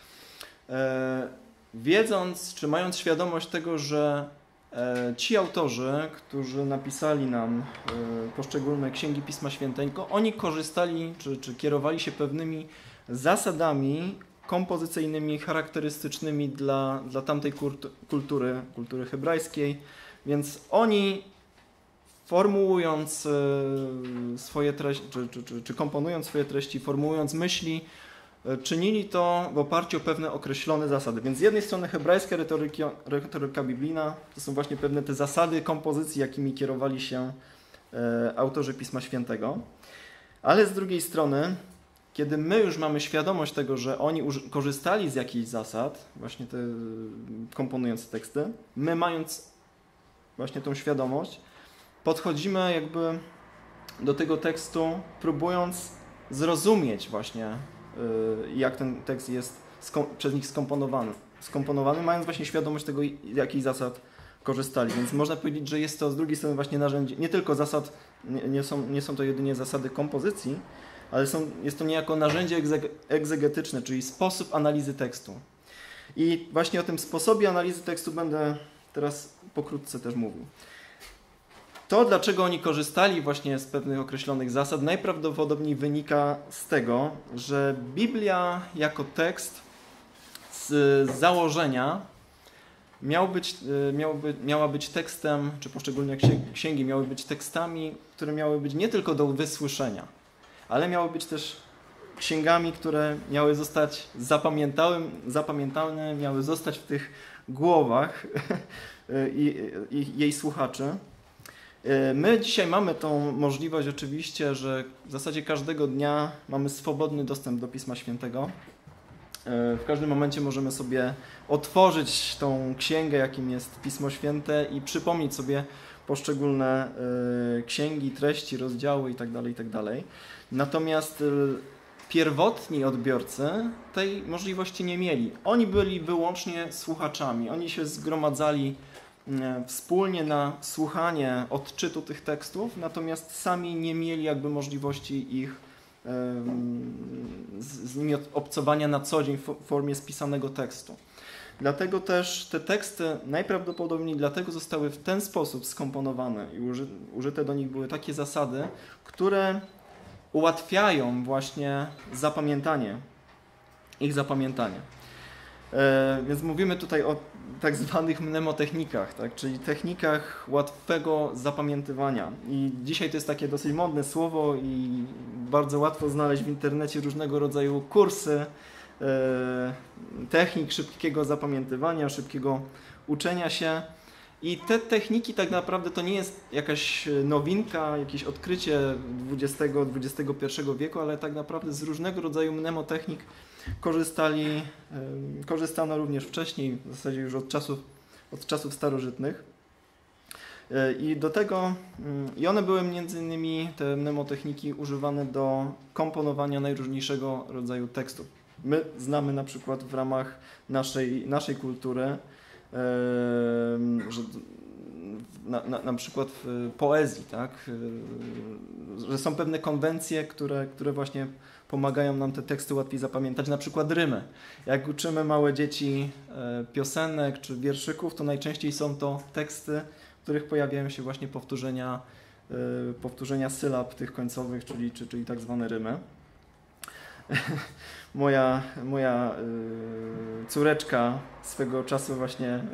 B: Wiedząc, czy mając świadomość tego, że ci autorzy, którzy napisali nam poszczególne księgi Pisma Świętego, oni korzystali, czy kierowali się pewnymi zasadami kompozycyjnymi, charakterystycznymi dla tamtej kultury hebrajskiej, więc oni formułując swoje treści, czy komponując swoje treści, formułując myśli, czynili to w oparciu o pewne określone zasady. Więc z jednej strony hebrajska retoryka biblijna to są właśnie pewne te zasady kompozycji, jakimi kierowali się autorzy Pisma Świętego, ale z drugiej strony, kiedy my już mamy świadomość tego, że oni korzystali z jakichś zasad, właśnie te komponując teksty, my mając właśnie tą świadomość, podchodzimy jakby do tego tekstu, próbując zrozumieć właśnie, jak ten tekst jest przez nich skomponowany, mając właśnie świadomość tego, jakich zasad korzystali. Więc można powiedzieć, że jest to z drugiej strony właśnie narzędzie, nie tylko zasad, nie są to jedynie zasady kompozycji, ale jest to niejako narzędzie egzegetyczne, czyli sposób analizy tekstu. I właśnie o tym sposobie analizy tekstu będę teraz pokrótce też mówił. To, dlaczego oni korzystali właśnie z pewnych określonych zasad, najprawdopodobniej wynika z tego, że Biblia jako tekst z założenia miała być tekstem, czy poszczególne księgi miały być tekstami, które miały być nie tylko do wysłyszenia, ale miały być też księgami, które miały zostać zapamiętane, miały zostać w tych głowach i jej słuchaczy. My dzisiaj mamy tą możliwość oczywiście, że w zasadzie każdego dnia mamy swobodny dostęp do Pisma Świętego. W każdym momencie możemy sobie otworzyć tą księgę, jakim jest Pismo Święte i przypomnieć sobie poszczególne księgi, treści, rozdziały itd., itd. Natomiast pierwotni odbiorcy tej możliwości nie mieli. Oni byli wyłącznie słuchaczami. Oni się zgromadzali wspólnie na słuchanie odczytu tych tekstów, natomiast sami nie mieli jakby możliwości ich z nimi obcowania na co dzień w formie spisanego tekstu. Dlatego też te teksty najprawdopodobniej dlatego zostały w ten sposób skomponowane i użyte do nich były takie zasady, które ułatwiają właśnie ich zapamiętanie. Więc mówimy tutaj o tak zwanych mnemotechnikach, tak? Czyli technikach łatwego zapamiętywania. I dzisiaj to jest takie dosyć modne słowo i bardzo łatwo znaleźć w internecie różnego rodzaju kursy technik szybkiego zapamiętywania, szybkiego uczenia się. I te techniki tak naprawdę to nie jest jakaś nowinka, jakieś odkrycie XX-XXI wieku, ale tak naprawdę z różnego rodzaju mnemotechnik korzystano również wcześniej, w zasadzie już od czasów starożytnych. I one były między innymi, te mnemotechniki, używane do komponowania najróżniejszego rodzaju tekstów. My znamy na przykład w ramach naszej kultury, że na przykład w poezji, tak? Że są pewne konwencje, które właśnie pomagają nam te teksty łatwiej zapamiętać, na przykład rymy. Jak uczymy małe dzieci piosenek czy wierszyków, to najczęściej są to teksty, w których pojawiają się właśnie powtórzenia sylab tych końcowych, czyli tak zwane rymy. Moja córeczka swego czasu właśnie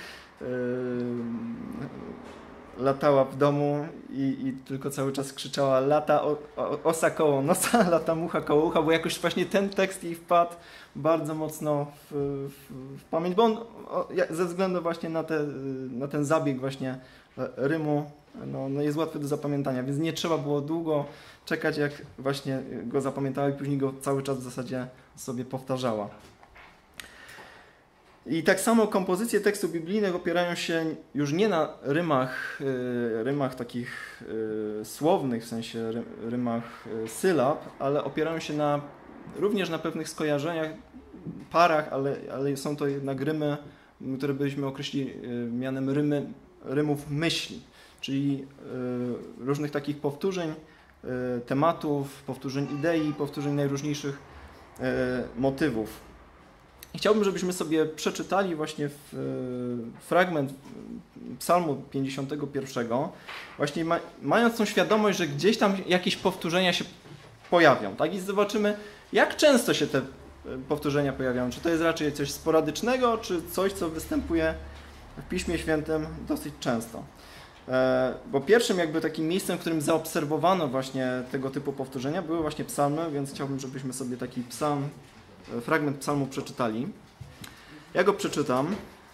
B: latała w domu i tylko cały czas krzyczała: lata osa koło nosa, lata mucha koło ucha, bo jakoś właśnie ten tekst jej wpadł bardzo mocno w pamięć, bo on ze względu właśnie na ten zabieg właśnie rymu no jest łatwy do zapamiętania, więc nie trzeba było długo czekać, jak właśnie go zapamiętała i później go cały czas w zasadzie sobie powtarzała. I tak samo kompozycje tekstów biblijnych opierają się już nie na rymach takich słownych, w sensie rymach sylab, ale opierają się również na pewnych skojarzeniach, parach, ale są to jednak rymy, które byśmy określili mianem rymów myśli, czyli różnych takich powtórzeń tematów, powtórzeń idei, powtórzeń najróżniejszych motywów. I chciałbym, żebyśmy sobie przeczytali właśnie fragment Psalmu 51, właśnie mając tą świadomość, że gdzieś tam jakieś powtórzenia się pojawią. Tak? I zobaczymy, jak często się te powtórzenia pojawiają. Czy to jest raczej coś sporadycznego, czy coś, co występuje w Piśmie Świętym dosyć często. Bo pierwszym jakby takim miejscem, w którym zaobserwowano właśnie tego typu powtórzenia, były właśnie psalmy, więc chciałbym, żebyśmy sobie taki fragment psalmu przeczytali. Ja go przeczytam.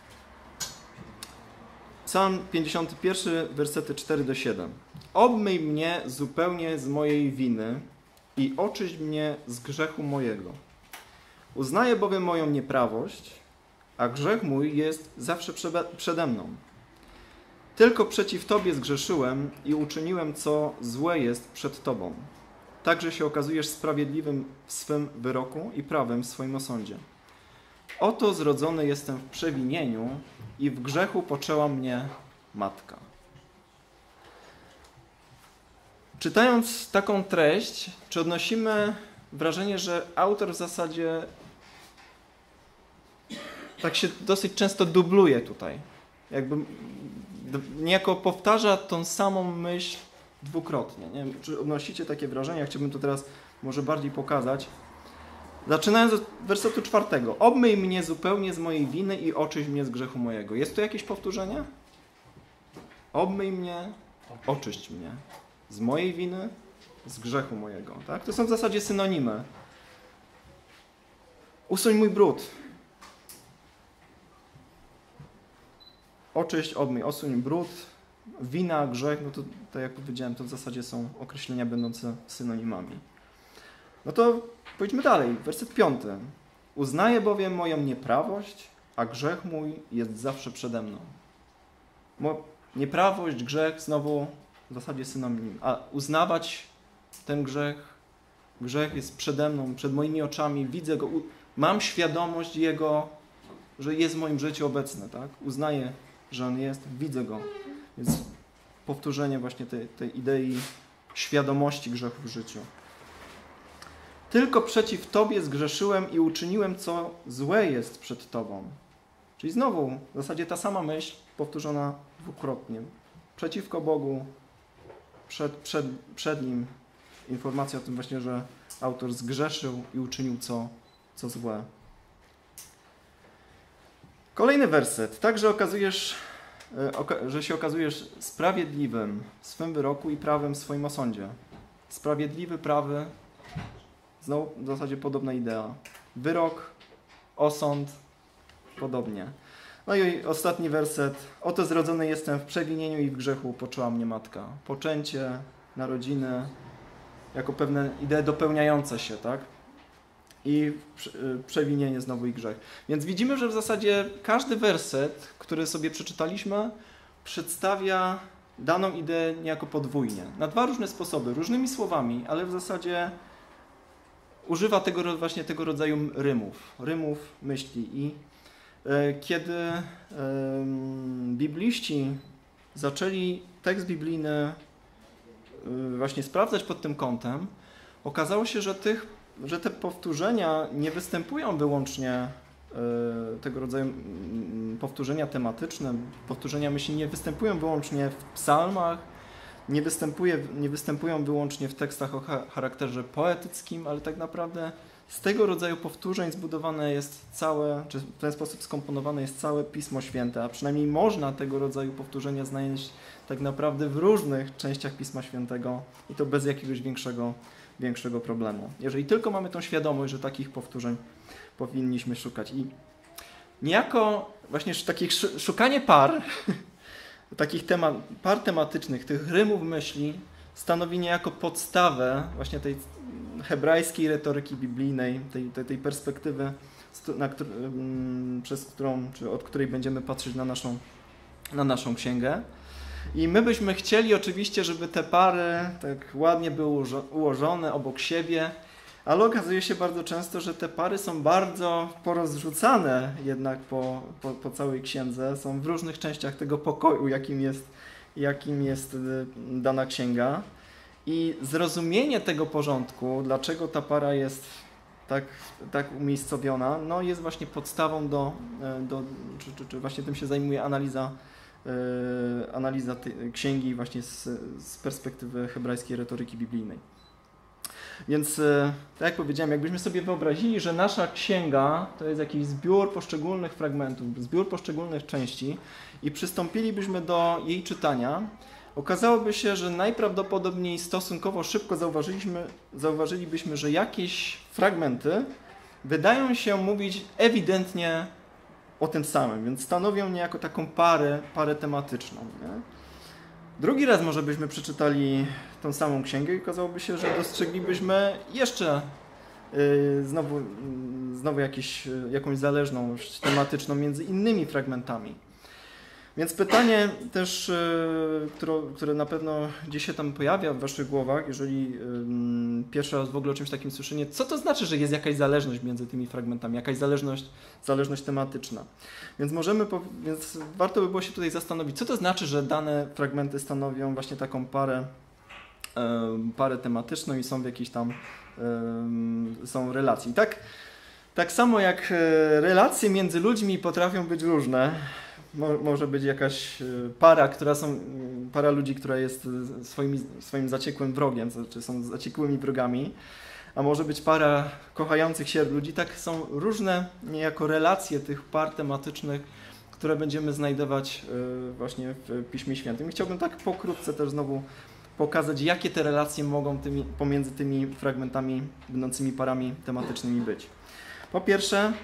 B: Psalm 51, wersety 4-7. Obmyj mnie zupełnie z mojej winy i oczyść mnie z grzechu mojego. Uznaję bowiem moją nieprawość, a grzech mój jest zawsze przede mną. Tylko przeciw Tobie zgrzeszyłem i uczyniłem, co złe jest przed Tobą. Także się okazujesz sprawiedliwym w swym wyroku i prawym w swoim osądzie. Oto zrodzony jestem w przewinieniu i w grzechu poczęła mnie matka. Czytając taką treść, czy odnosimy wrażenie, że autor w zasadzie tak się dosyć często dubluje tutaj. Jakby niejako powtarza tą samą myśl dwukrotnie. Nie wiem, czy odnosicie takie wrażenie? Chciałbym to teraz może bardziej pokazać. Zaczynając od wersetu 4. Obmyj mnie zupełnie z mojej winy i oczyść mnie z grzechu mojego. Jest tu jakieś powtórzenie? Obmyj mnie, oczyść mnie z mojej winy, z grzechu mojego. Tak? To są w zasadzie synonimy. Usuń mój brud. Oczyść, obmyj, usuń brud, wina, grzech, no to tak jak powiedziałem, to w zasadzie są określenia będące synonimami. No to pójdźmy dalej, werset 5. Uznaję bowiem moją nieprawość, a grzech mój jest zawsze przede mną. Nieprawość, grzech, znowu w zasadzie synonim. A uznawać ten grzech jest przede mną, przed moimi oczami, widzę go, mam świadomość jego, że jest w moim życiu obecny, tak? Uznaję, że on jest, widzę go. Więc powtórzenie właśnie tej idei świadomości grzechu w życiu. Tylko przeciw Tobie zgrzeszyłem i uczyniłem, co złe jest przed Tobą. Czyli znowu w zasadzie ta sama myśl powtórzona dwukrotnie. Przeciwko Bogu, przed Nim informacja o tym właśnie, że autor zgrzeszył i uczynił, co złe. Kolejny werset. Także że się okazujesz sprawiedliwym w swym wyroku i prawym w swoim osądzie. Sprawiedliwy, prawy. Znowu w zasadzie podobna idea. Wyrok, osąd, podobnie. No i ostatni werset. Oto zrodzony jestem w przewinieniu i w grzechu poczęła mnie matka. Poczęcie, narodziny, jako pewne idee dopełniające się, tak? I przewinienie znowu i grzech. Więc widzimy, że w zasadzie każdy werset, który sobie przeczytaliśmy, przedstawia daną ideę niejako podwójnie. Na dwa różne sposoby, różnymi słowami, ale w zasadzie używa tego rodzaju rymów, myśli. I kiedy bibliści zaczęli tekst biblijny właśnie sprawdzać pod tym kątem, okazało się, że te powtórzenia nie występują wyłącznie, tego rodzaju powtórzenia tematyczne, powtórzenia myśli nie występują wyłącznie w psalmach, nie występują wyłącznie w tekstach o charakterze poetyckim, ale tak naprawdę z tego rodzaju powtórzeń zbudowane jest czy w ten sposób skomponowane jest całe Pismo Święte, a przynajmniej można tego rodzaju powtórzenia znaleźć tak naprawdę w różnych częściach Pisma Świętego i to bez jakiegoś większego problemu. Jeżeli tylko mamy tą świadomość, że takich powtórzeń powinniśmy szukać. I niejako właśnie szukanie takich par tematycznych, tych rymów myśli stanowi niejako podstawę właśnie tej hebrajskiej retoryki biblijnej, tej perspektywy przez którą, czy od której będziemy patrzeć na naszą księgę. I my byśmy chcieli oczywiście, żeby te pary tak ładnie były ułożone obok siebie, ale okazuje się bardzo często, że te pary są bardzo porozrzucane jednak po całej księdze, są w różnych częściach tego pokoju, jakim jest dana księga. I zrozumienie tego porządku, dlaczego ta para jest tak umiejscowiona, no jest właśnie podstawą czy właśnie tym się zajmuje analiza tej księgi właśnie z perspektywy hebrajskiej retoryki biblijnej. Więc tak jak powiedziałem, jakbyśmy sobie wyobrazili, że nasza księga to jest jakiś zbiór poszczególnych fragmentów, zbiór poszczególnych części i przystąpilibyśmy do jej czytania, okazałoby się, że najprawdopodobniej stosunkowo szybko zauważylibyśmy, że jakieś fragmenty wydają się mówić ewidentnie o tym samym, więc stanowią niejako taką parę tematyczną. Nie? Drugi raz może byśmy przeczytali tą samą księgę i okazałoby się, że dostrzeglibyśmy jeszcze znowu jakąś zależność tematyczną między innymi fragmentami. Więc pytanie też, które na pewno gdzieś się tam pojawia w waszych głowach, jeżeli pierwszy raz w ogóle o czymś takim słyszycie, co to znaczy, że jest jakaś zależność między tymi fragmentami, jakaś zależność tematyczna. Więc warto by było się tutaj zastanowić, co to znaczy, że dane fragmenty stanowią właśnie taką parę tematyczną i są w jakiejś tam są relacji. I tak samo jak relacje między ludźmi potrafią być różne, może być jakaś para ludzi, która jest swoim zaciekłym wrogiem, czy są zaciekłymi wrogami, a może być para kochających się ludzi. Tak są różne niejako relacje tych par tematycznych, które będziemy znajdować właśnie w Piśmie Świętym. I chciałbym tak pokrótce też znowu pokazać, jakie te relacje mogą pomiędzy tymi fragmentami będącymi parami tematycznymi być. Po pierwsze,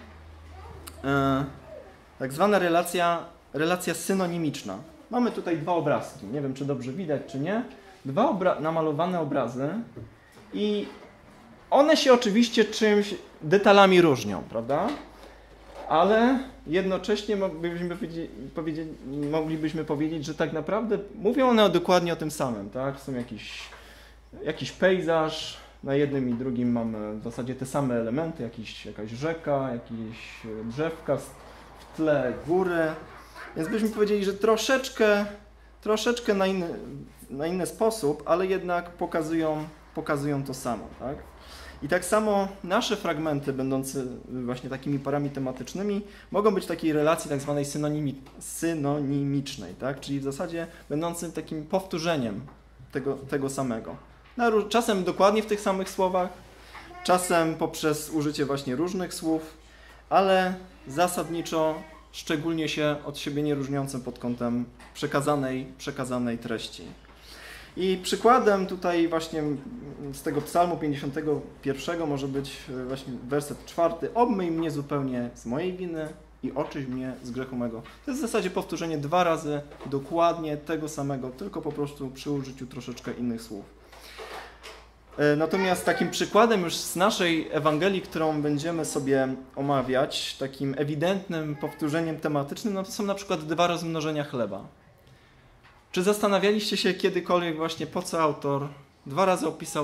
B: tak zwana relacja synonimiczna. Mamy tutaj dwa obrazki. Nie wiem, czy dobrze widać, czy nie. Dwa namalowane obrazy i one się oczywiście czymś, detalami różnią, prawda? Ale jednocześnie moglibyśmy powiedzieć, że tak naprawdę mówią one dokładnie o tym samym, tak? Są jakiś pejzaż, na jednym i drugim mamy w zasadzie te same elementy, jakaś rzeka, jakieś drzewka, w tle góry. Więc byśmy powiedzieli, że troszeczkę na inny sposób, ale jednak pokazują to samo. Tak? I tak samo nasze fragmenty, będące właśnie takimi parami tematycznymi, mogą być w takiej relacji tak zwanej synonimicznej, tak? Czyli w zasadzie będącym takim powtórzeniem tego samego. Czasem dokładnie w tych samych słowach, czasem poprzez użycie właśnie różnych słów, ale zasadniczo szczególnie się od siebie nie różniące pod kątem przekazanej treści. I przykładem tutaj właśnie z tego Psalmu 51 może być właśnie werset 4. Obmyj mnie zupełnie z mojej winy i oczyść mnie z grzechu mego. To jest w zasadzie powtórzenie 2 razy dokładnie tego samego, tylko po prostu przy użyciu troszeczkę innych słów. Natomiast takim przykładem już z naszej Ewangelii, którą będziemy sobie omawiać, takim ewidentnym powtórzeniem tematycznym, no to są na przykład 2 rozmnożenia chleba. Czy zastanawialiście się kiedykolwiek właśnie, po co autor 2 razy opisał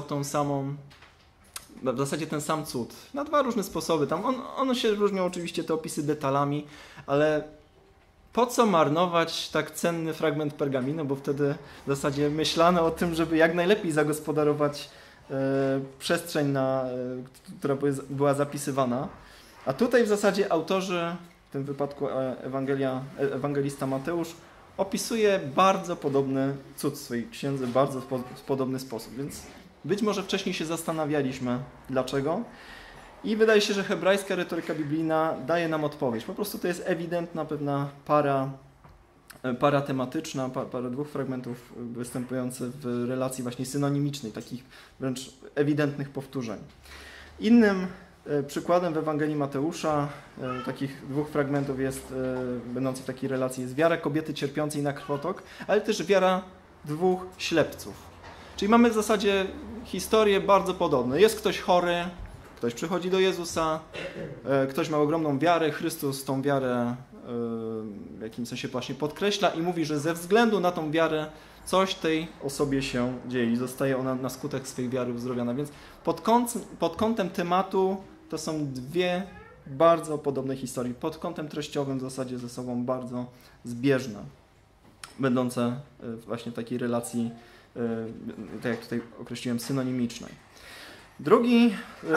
B: w zasadzie ten sam cud? Na 2 różne sposoby. Tam one się różnią oczywiście, te opisy detalami, ale po co marnować tak cenny fragment pergaminu, bo wtedy w zasadzie myślano o tym, żeby jak najlepiej zagospodarować przestrzeń, która była zapisywana. A tutaj w zasadzie autorzy, w tym wypadku ewangelista Mateusz, opisuje bardzo podobny cud w swojej księdze, bardzo w podobny sposób. Więc być może wcześniej się zastanawialiśmy, dlaczego. I wydaje się, że hebrajska retoryka biblijna daje nam odpowiedź. Po prostu to jest ewidentna pewna para tematyczna, para 2 fragmentów występujących w relacji właśnie synonimicznej, takich wręcz ewidentnych powtórzeń. Innym przykładem w Ewangelii Mateusza takich 2 fragmentów będących w takiej relacji jest wiara kobiety cierpiącej na krwotok, ale też wiara 2 ślepców. Czyli mamy w zasadzie historie bardzo podobne. Jest ktoś chory, Ktoś przychodzi do Jezusa, ktoś ma ogromną wiarę, Chrystus tą wiarę w jakimś sensie właśnie podkreśla i mówi, że ze względu na tą wiarę coś tej osobie się dzieje i zostaje ona na skutek swej wiary uzdrowiona. Więc pod kątem tematu to są dwie bardzo podobne historie. Pod kątem treściowym w zasadzie ze sobą bardzo zbieżne, będące właśnie w takiej relacji, tak jak tutaj określiłem, synonimicznej. Drugi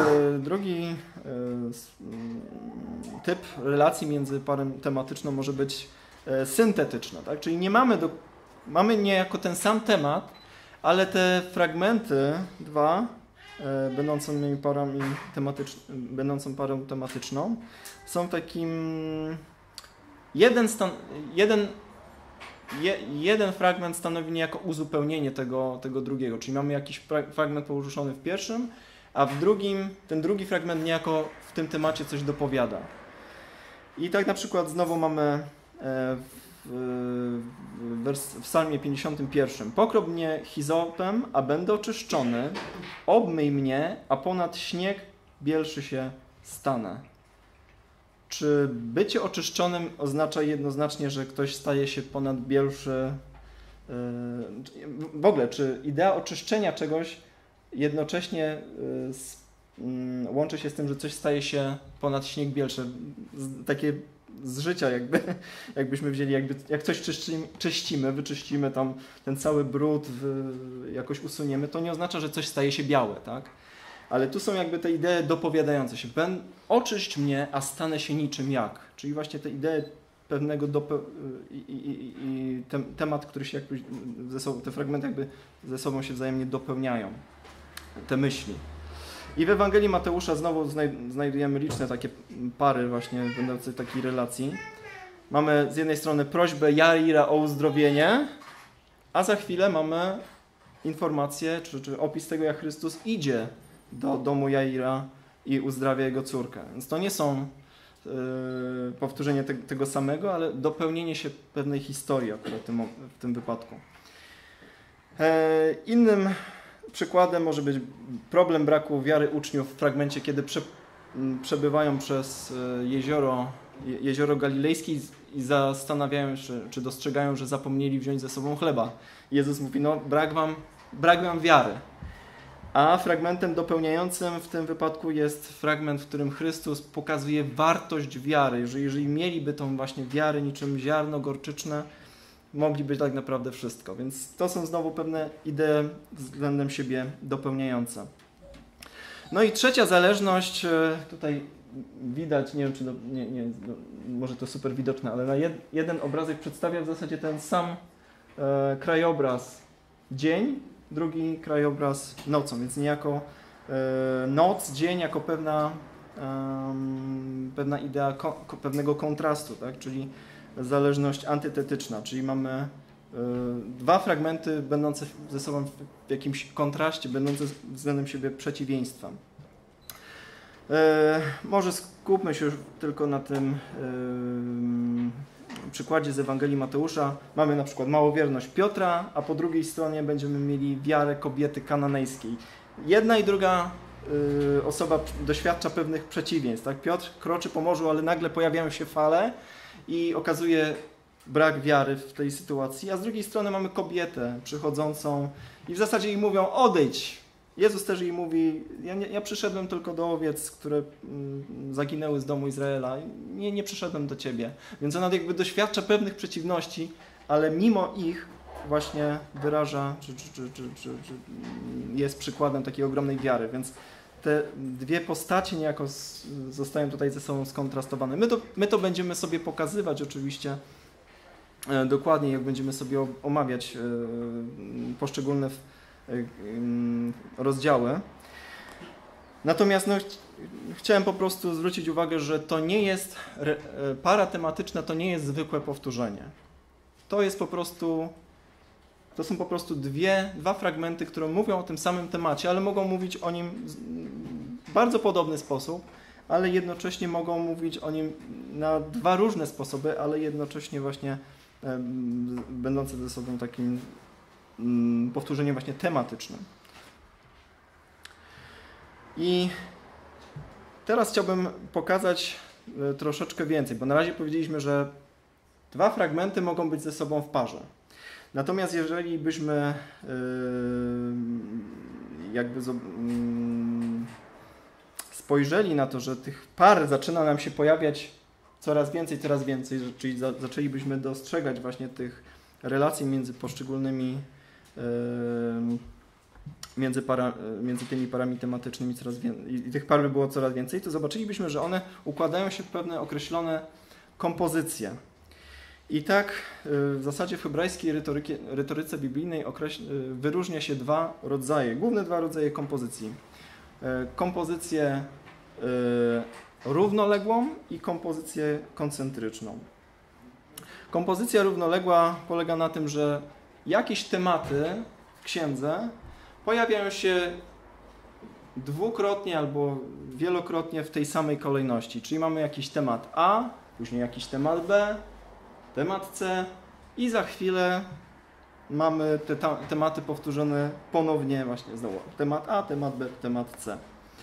B: typ relacji między parą tematyczną może być syntetyczna, tak? Czyli nie mamy niejako ten sam temat, ale te fragmenty dwa, będącą parą tematyczną, są takim jeden fragment stanowi niejako uzupełnienie tego drugiego, czyli mamy jakiś fragment poruszony w pierwszym, a w drugim, ten drugi fragment niejako w tym temacie coś dopowiada. I tak na przykład znowu mamy w psalmie 51. Pokrop mnie hizopem, a będę oczyszczony, obmyj mnie, a ponad śnieg bielszy się stanę. Czy bycie oczyszczonym oznacza jednoznacznie, że ktoś staje się ponad bielszy? W ogóle, czy idea oczyszczenia czegoś jednocześnie łączy się z tym, że coś staje się ponad śnieg bielszy? Takie z życia jakbyśmy wzięli, jak coś czyścimy, wyczyścimy tam ten cały brud, jakoś usuniemy, to nie oznacza, że coś staje się białe, tak? Ale tu są jakby te idee dopowiadające się. Oczyść mnie, a stanę się niczym jak. Czyli właśnie te idee pewnego temat, który się jakby te fragmenty jakby ze sobą się wzajemnie dopełniają. Te myśli. I w Ewangelii Mateusza znowu znajdujemy liczne takie pary właśnie będące w takiej relacji. Mamy z jednej strony prośbę Jaira o uzdrowienie, a za chwilę mamy informację, czy opis tego, jak Chrystus idzie do domu Jaira i uzdrawia jego córkę. Więc to nie są powtórzenie tego samego, ale dopełnienie się pewnej historii akurat w tym wypadku. Innym przykładem może być problem braku wiary uczniów w fragmencie, kiedy przebywają przez jezioro Galilejskie i zastanawiają się, czy dostrzegają, że zapomnieli wziąć ze sobą chleba. Jezus mówi, no brak wam wiary. A fragmentem dopełniającym w tym wypadku jest fragment, w którym Chrystus pokazuje wartość wiary. Jeżeli mieliby tą właśnie wiarę niczym ziarno gorczyczne, mogliby tak naprawdę wszystko. Więc to są znowu pewne idee względem siebie dopełniające. No i trzecia zależność, tutaj widać, nie wiem czy może to super widoczne, ale na jeden obrazek przedstawia w zasadzie ten sam krajobraz dzień, drugi krajobraz nocą, więc niejako noc, dzień jako pewna idea pewnego kontrastu, tak? Czyli zależność antytetyczna, czyli mamy dwa fragmenty będące ze sobą w jakimś kontraście, będące względem siebie przeciwieństwem. Może skupmy się już tylko na tym przykładzie z Ewangelii Mateusza. Mamy na przykład małowierność Piotra, a po drugiej stronie będziemy mieli wiarę kobiety kananejskiej. Jedna i druga osoba doświadcza pewnych przeciwieństw. Tak? Piotr kroczy po morzu, ale nagle pojawiają się fale i okazuje brak wiary w tej sytuacji, a z drugiej strony mamy kobietę przychodzącą i w zasadzie jej mówią odejdź. Jezus też jej mówi, ja przyszedłem tylko do owiec, które zaginęły z domu Izraela, nie przyszedłem do ciebie. Więc ona jakby doświadcza pewnych przeciwności, ale mimo ich właśnie wyraża, czy jest przykładem takiej ogromnej wiary. Więc te dwie postacie niejako zostają tutaj ze sobą skontrastowane. My to będziemy sobie pokazywać oczywiście dokładnie, jak będziemy sobie omawiać poszczególne rozdziały. Natomiast chciałem po prostu zwrócić uwagę, że to nie jest para tematyczna, to nie jest zwykłe powtórzenie. To są po prostu dwa fragmenty, które mówią o tym samym temacie, ale mogą mówić o nim w bardzo podobny sposób, ale jednocześnie mogą mówić o nim na dwa różne sposoby, ale jednocześnie właśnie będące ze sobą takim powtórzeniem właśnie tematycznym. I teraz chciałbym pokazać troszeczkę więcej, bo na razie powiedzieliśmy, że dwa fragmenty mogą być ze sobą w parze. Natomiast jeżeli byśmy jakby spojrzeli na to, że tych par zaczyna nam się pojawiać coraz więcej, czyli zaczęlibyśmy dostrzegać właśnie tych relacji między poszczególnymi, między tymi parami tematycznymi coraz więcej, i tych par by było coraz więcej, to zobaczylibyśmy, że one układają się w pewne określone kompozycje. I tak w zasadzie w hebrajskiej retoryce biblijnej wyróżnia się główne dwa rodzaje kompozycji. Kompozycję równoległą i kompozycję koncentryczną. Kompozycja równoległa polega na tym, że jakieś tematy w księdze pojawiają się dwukrotnie albo wielokrotnie w tej samej kolejności. Czyli mamy jakiś temat A, później jakiś temat B, temat C i za chwilę mamy te tematy powtórzone ponownie właśnie znowu. Temat A, temat B, temat C.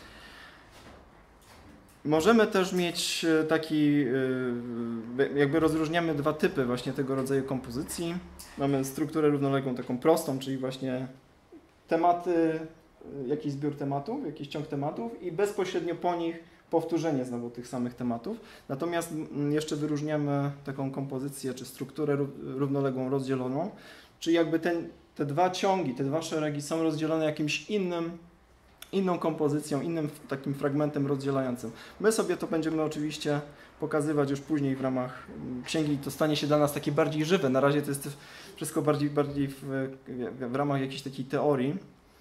B: Możemy też mieć taki, jakby rozróżniamy dwa typy właśnie tego rodzaju kompozycji. Mamy strukturę równoległą taką prostą, czyli właśnie tematy, jakiś zbiór tematów, jakiś ciąg tematów i bezpośrednio po nich powtórzenie znowu tych samych tematów. Natomiast jeszcze wyróżniamy taką kompozycję czy strukturę równoległą rozdzieloną, czyli jakby te dwa ciągi, te dwa szeregi są rozdzielone jakimś inną kompozycją, innym takim fragmentem rozdzielającym. My sobie to będziemy oczywiście pokazywać już później w ramach księgi, to stanie się dla nas takie bardziej żywe. Na razie to jest wszystko bardziej w ramach jakiejś takiej teorii.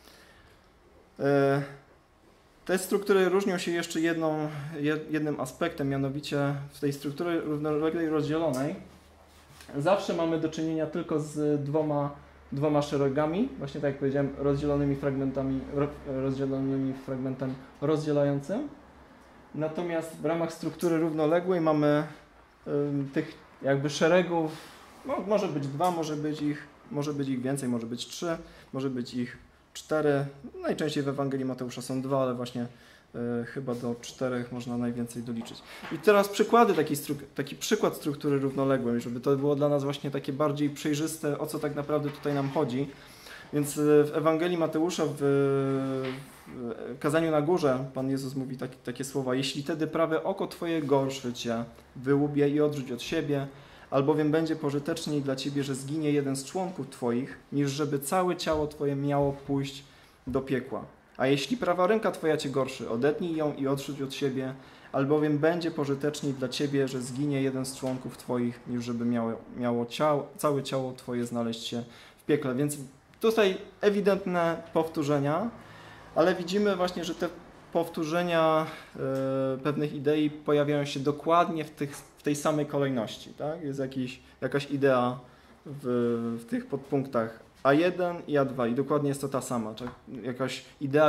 B: Te struktury różnią się jeszcze jednym aspektem, mianowicie w tej strukturze równoległej rozdzielonej zawsze mamy do czynienia tylko z dwoma szeregami, właśnie tak jak powiedziałem, rozdzielonymi fragmentem rozdzielającym. Natomiast w ramach struktury równoległej mamy tych jakby szeregów, może być dwa, może być ich więcej, może być 3, może być ich 4. Najczęściej w Ewangelii Mateusza są 2, ale właśnie chyba do 4 można najwięcej doliczyć. I teraz przykłady, taki przykład struktury równoległej, żeby to było dla nas właśnie takie bardziej przejrzyste, o co tak naprawdę tutaj nam chodzi. Więc w Ewangelii Mateusza, w kazaniu na górze, Pan Jezus mówi takie słowa: jeśli tedy prawe oko Twoje gorszy Cię, wyłób je i odrzuć od siebie, albowiem będzie pożyteczniej dla Ciebie, że zginie jeden z członków Twoich, niż żeby całe ciało Twoje miało pójść do piekła. A jeśli prawa ręka Twoja Cię gorszy, odetnij ją i odrzuć od siebie, albowiem będzie pożyteczniej dla Ciebie, że zginie jeden z członków Twoich, niż żeby miało całe ciało Twoje znaleźć się w piekle. Więc tutaj ewidentne powtórzenia, ale widzimy właśnie, że te powtórzenia pewnych idei pojawiają się dokładnie w tej samej kolejności. Tak? Jest jakaś idea w tych podpunktach A1 i A2 i dokładnie jest to ta sama. Tak? Jakaś idea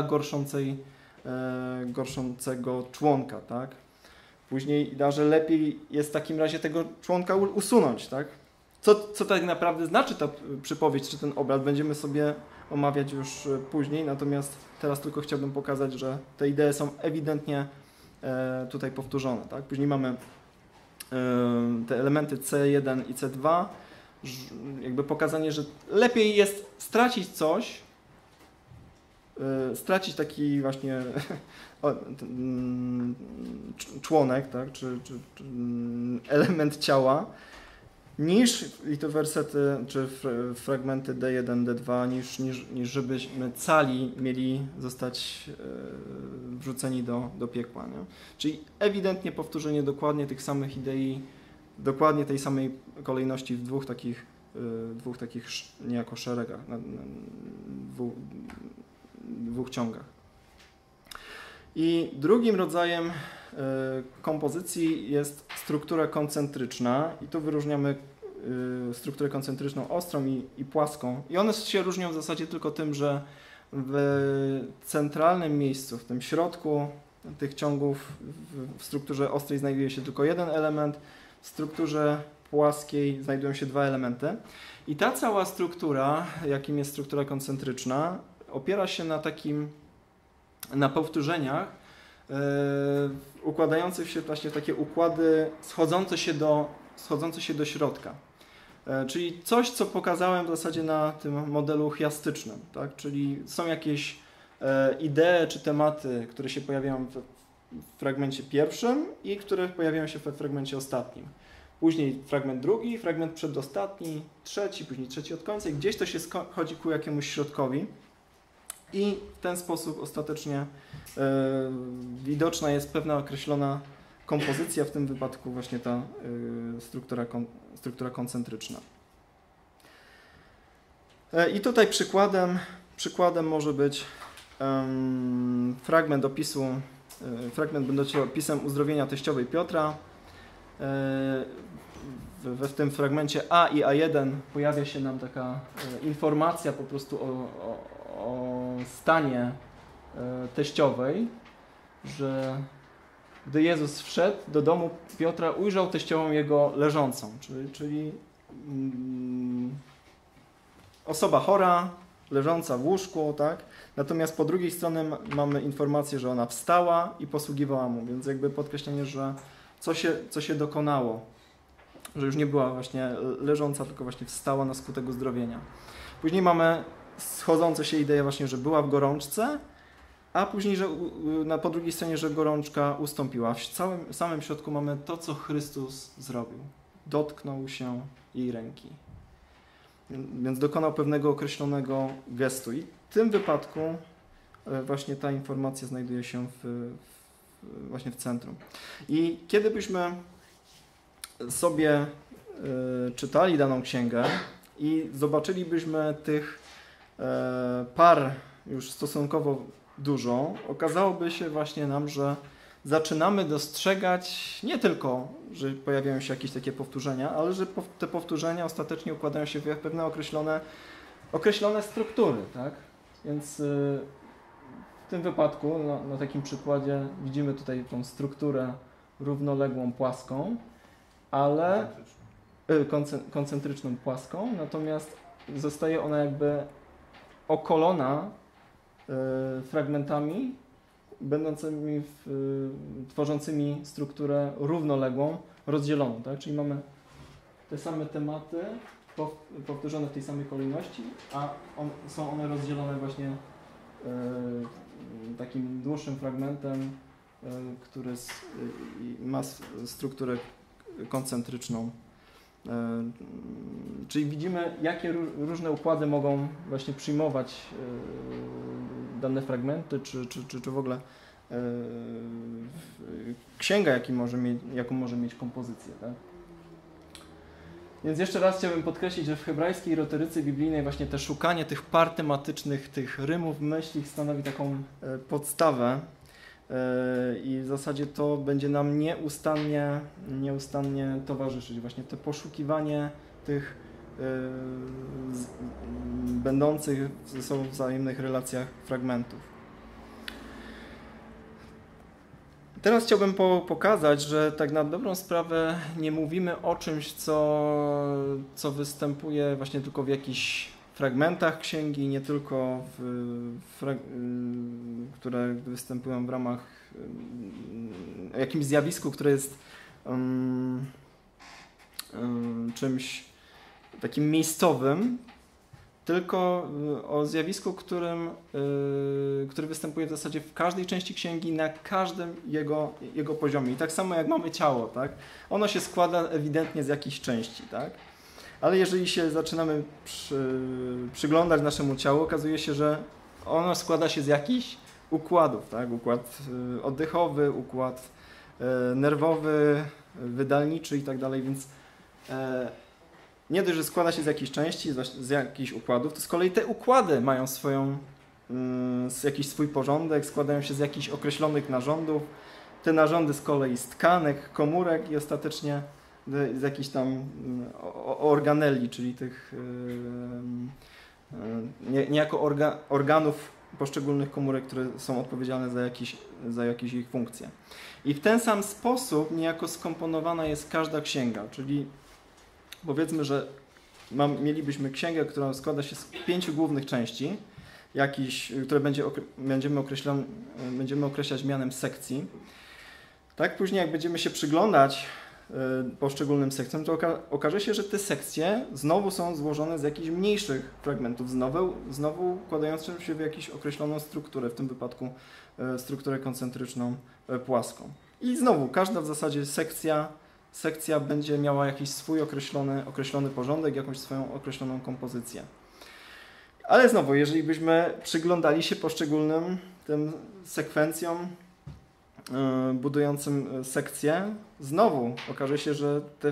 B: gorszącego członka. Tak? Później idea, że lepiej jest w takim razie tego członka usunąć. Tak? Co tak naprawdę znaczy ta przypowieść czy ten obraz, będziemy sobie omawiać już później, natomiast teraz tylko chciałbym pokazać, że te idee są ewidentnie tutaj powtórzone. Tak? Później mamy te elementy C1 i C2, jakby pokazanie, że lepiej jest stracić coś, stracić taki właśnie członek, tak? czy element ciała, niż, i to wersety, czy fragmenty D1, D2, niż żebyśmy cali mieli zostać wrzuceni do piekła. Nie? Czyli ewidentnie powtórzenie dokładnie tych samych idei, dokładnie tej samej kolejności w dwóch takich niejako szeregach, dwóch ciągach. I drugim rodzajem kompozycji jest struktura koncentryczna i tu wyróżniamy strukturę koncentryczną ostrą i płaską. I one się różnią w zasadzie tylko tym, że w centralnym miejscu, w tym środku tych ciągów w strukturze ostrej znajduje się tylko jeden element, w strukturze płaskiej znajdują się dwa elementy. I ta cała struktura, jakim jest struktura koncentryczna, opiera się na powtórzeniach układających się właśnie w takie układy schodzące się do środka. Czyli coś, co pokazałem w zasadzie na tym modelu chiastycznym, tak? Czyli są jakieś idee czy tematy, które się pojawiają w fragmencie pierwszym i które pojawiają się we fragmencie ostatnim. Później fragment drugi, fragment przedostatni, trzeci, później trzeci od końca i gdzieś to się chodzi ku jakiemuś środkowi i w ten sposób ostatecznie widoczna jest pewna określona kompozycja, w tym wypadku właśnie ta struktura koncentryczna. I tutaj przykładem może być fragment będący opisem uzdrowienia teściowej Piotra. W tym fragmencie A i A1 pojawia się nam taka informacja po prostu o stanie teściowej, że gdy Jezus wszedł do domu Piotra, ujrzał teściową jego leżącą, czyli osoba chora, leżąca w łóżku, tak? Natomiast po drugiej stronie mamy informację, że ona wstała i posługiwała mu, więc jakby podkreślenie, że co się dokonało, że już nie była właśnie leżąca, tylko właśnie wstała na skutek uzdrowienia. Później mamy schodzące się idee właśnie, że była w gorączce, a później, że po drugiej stronie, że gorączka ustąpiła. W samym środku mamy to, co Chrystus zrobił. Dotknął się jej ręki. Więc dokonał pewnego określonego gestu. I w tym wypadku właśnie ta informacja znajduje się właśnie w centrum. I kiedy byśmy sobie czytali daną księgę i zobaczylibyśmy tych par już stosunkowo dużo, okazałoby się właśnie nam, że zaczynamy dostrzegać nie tylko, że pojawiają się jakieś takie powtórzenia, ale że te powtórzenia ostatecznie układają się w pewne określone struktury, tak? Więc w tym wypadku, na takim przykładzie widzimy tutaj tą strukturę równoległą, płaską, ale koncentryczną, płaską, natomiast zostaje ona jakby okolona fragmentami będącymi tworzącymi strukturę równoległą, rozdzieloną, tak? Czyli mamy te same tematy powtórzone w tej samej kolejności, a są one rozdzielone właśnie takim dłuższym fragmentem, który ma strukturę koncentryczną. Czyli widzimy, jakie różne układy mogą właśnie przyjmować dane fragmenty, czy w ogóle księga, jaką może mieć kompozycję. Tak? Więc jeszcze raz chciałbym podkreślić, że w hebrajskiej roteryce biblijnej właśnie te szukanie tych par tematycznych, tych rymów myśli stanowi taką podstawę i w zasadzie to będzie nam nieustannie towarzyszyć. Właśnie to poszukiwanie tych będących ze sobą w wzajemnych relacjach fragmentów. Teraz chciałbym pokazać, że tak na dobrą sprawę nie mówimy o czymś, co występuje właśnie tylko w jakichś fragmentach księgi, nie tylko które występują w ramach jakimś zjawisku, które jest czymś takim miejscowym, tylko o zjawisku, który występuje w zasadzie w każdej części księgi, na każdym jego poziomie. I tak samo jak mamy ciało, tak? Ono się składa ewidentnie z jakichś części, tak? Ale jeżeli się zaczynamy przyglądać naszemu ciału, okazuje się, że ono składa się z jakichś układów, tak? Układ oddechowy, układ nerwowy, wydalniczy i tak dalej, więc nie dość, że składa się z jakichś części, z jakichś układów, to z kolei te układy mają jakiś swój porządek, składają się z jakichś określonych narządów, te narządy z kolei z tkanek, komórek i ostatecznie z jakichś tam organeli, czyli tych niejako organów poszczególnych komórek, które są odpowiedzialne za jakieś ich funkcje. I w ten sam sposób niejako skomponowana jest każda księga, czyli powiedzmy, że mielibyśmy księgę, która składa się z 5 głównych części jakiś, które będziemy określać mianem sekcji. Tak, później jak będziemy się przyglądać poszczególnym sekcjom, to okaże się, że te sekcje znowu są złożone z jakichś mniejszych fragmentów, znowu układających się w jakąś określoną strukturę, w tym wypadku strukturę koncentryczną płaską. I znowu każda w zasadzie sekcja będzie miała jakiś swój określony porządek, jakąś swoją określoną kompozycję. Ale znowu, jeżeli byśmy przyglądali się poszczególnym tym sekwencjom budującym sekcje, znowu okaże się, że te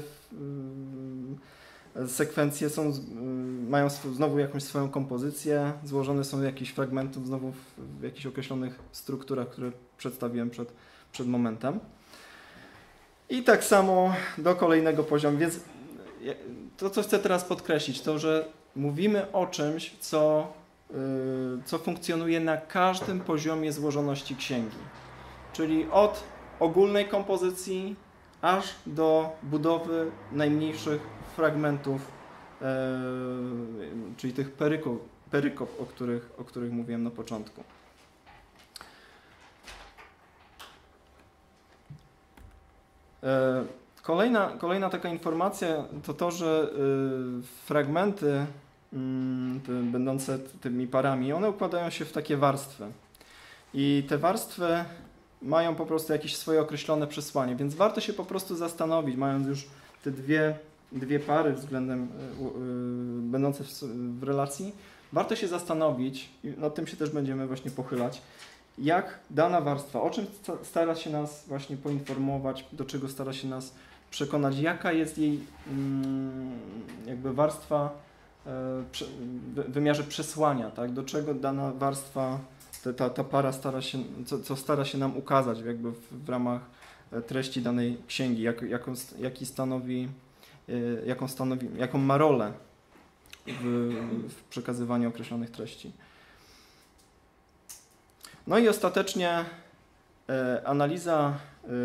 B: sekwencje mają znowu jakąś swoją kompozycję, złożone są z jakichś fragmentów, znowu w jakichś określonych strukturach, które przedstawiłem przed momentem. I tak samo do kolejnego poziomu. Więc to, co chcę teraz podkreślić, to, że mówimy o czymś, co funkcjonuje na każdym poziomie złożoności księgi. Czyli od ogólnej kompozycji aż do budowy najmniejszych fragmentów, czyli tych perykop, o których mówiłem na początku. Kolejna taka informacja to, że fragmenty będące tymi parami, one układają się w takie warstwy. I te warstwy mają po prostu jakieś swoje określone przesłanie, więc warto się po prostu zastanowić, mając już te dwie pary względem będące w relacji, warto się zastanowić, i nad tym się też będziemy właśnie pochylać, jak dana warstwa, o czym stara się nas właśnie poinformować, do czego stara się nas przekonać, jaka jest jej jakby warstwa w wymiarze przesłania, tak? Do czego dana warstwa, ta para stara się, co stara się nam ukazać jakby w ramach treści danej księgi, jaką ma rolę w przekazywaniu określonych treści. No i ostatecznie analiza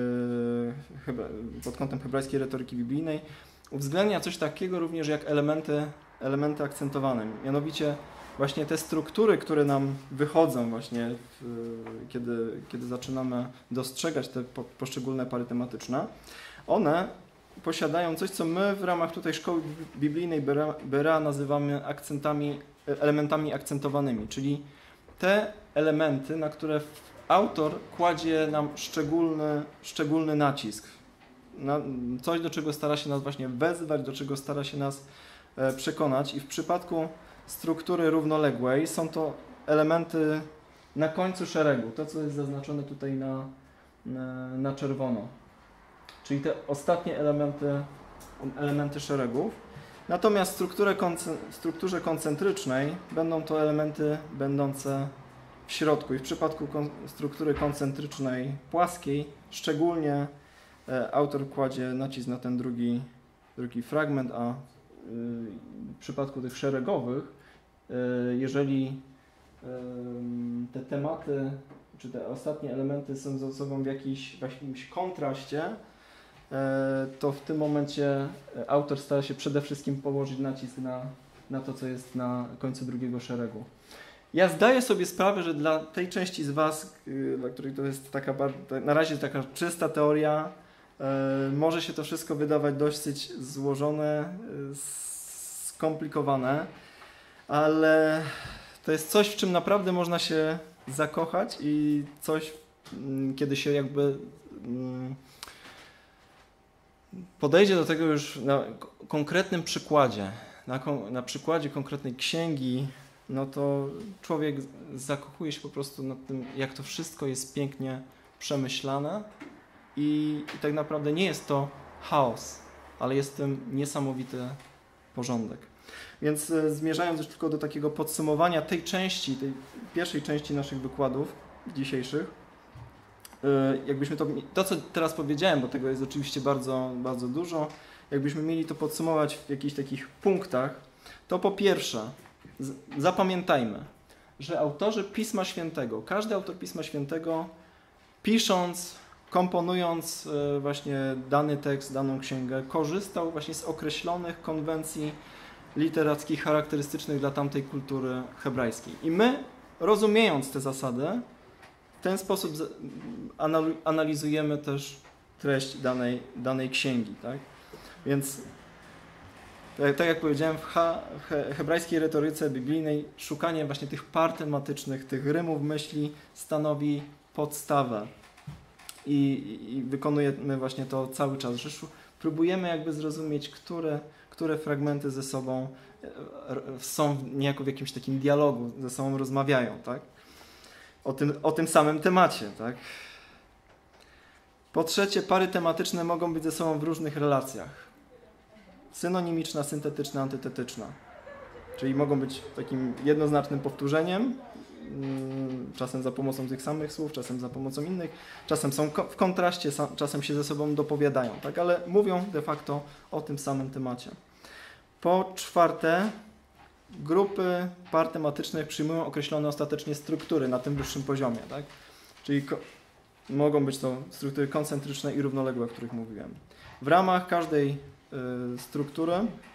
B: pod kątem hebrajskiej retoryki biblijnej uwzględnia coś takiego również jak elementy akcentowane. Mianowicie właśnie te struktury, które nam wychodzą właśnie, kiedy zaczynamy dostrzegać te poszczególne pary tematyczne, one posiadają coś, co my w ramach tutaj szkoły biblijnej Berea nazywamy elementami akcentowanymi, czyli te elementy, na które autor kładzie nam szczególny nacisk. Coś, do czego stara się nas właśnie wezwać, do czego stara się nas przekonać. I w przypadku struktury równoległej są to elementy na końcu szeregu, to co jest zaznaczone tutaj na czerwono. Czyli te ostatnie elementy szeregów. Natomiast w strukturze koncentrycznej będą to elementy będące w środku. I w przypadku struktury koncentrycznej płaskiej szczególnie autor kładzie nacisk na ten drugi fragment, a w przypadku tych szeregowych, jeżeli te tematy, czy te ostatnie elementy są ze sobą w jakimś kontraście, to w tym momencie autor stara się przede wszystkim położyć nacisk na to, co jest na końcu drugiego szeregu. Ja zdaję sobie sprawę, że dla tej części z Was, dla której to jest na razie taka czysta teoria, może się to wszystko wydawać dosyć złożone, skomplikowane, ale to jest coś, w czym naprawdę można się zakochać i coś, kiedy się jakby podejdzie do tego już na konkretnym przykładzie, na przykładzie konkretnej księgi, no to człowiek zakochuje się po prostu nad tym, jak to wszystko jest pięknie przemyślane i tak naprawdę nie jest to chaos, ale jest tym niesamowity porządek. Więc zmierzając już tylko do takiego podsumowania tej pierwszej części naszych wykładów dzisiejszych, jakbyśmy to co teraz powiedziałem, bo tego jest oczywiście bardzo, bardzo dużo, jakbyśmy mieli to podsumować w jakichś takich punktach, to po pierwsze zapamiętajmy, że autorzy Pisma Świętego, każdy autor Pisma Świętego, pisząc, komponując właśnie dany tekst, daną księgę, korzystał właśnie z określonych konwencji literackich charakterystycznych dla tamtej kultury hebrajskiej. I my rozumiejąc te zasady, w ten sposób analizujemy też treść danej księgi. Tak? Więc tak jak powiedziałem, w hebrajskiej retoryce biblijnej szukanie właśnie tych par tematycznych, tych rymów myśli stanowi podstawę. I wykonujemy właśnie to cały czas, że próbujemy jakby zrozumieć, które fragmenty ze sobą są niejako w jakimś takim dialogu, ze sobą rozmawiają, tak? O tym samym temacie, tak? Po trzecie, pary tematyczne mogą być ze sobą w różnych relacjach. Synonimiczna, syntetyczna, antytetyczna. Czyli mogą być takim jednoznacznym powtórzeniem, czasem za pomocą tych samych słów, czasem za pomocą innych, czasem są w kontraście, czasem się ze sobą dopowiadają, tak? Ale mówią de facto o tym samym temacie. Po czwarte, grupy par tematycznych przyjmują określone ostatecznie struktury na tym wyższym poziomie, tak? Czyli mogą być to struktury koncentryczne i równoległe, o których mówiłem. W ramach każdej struktury,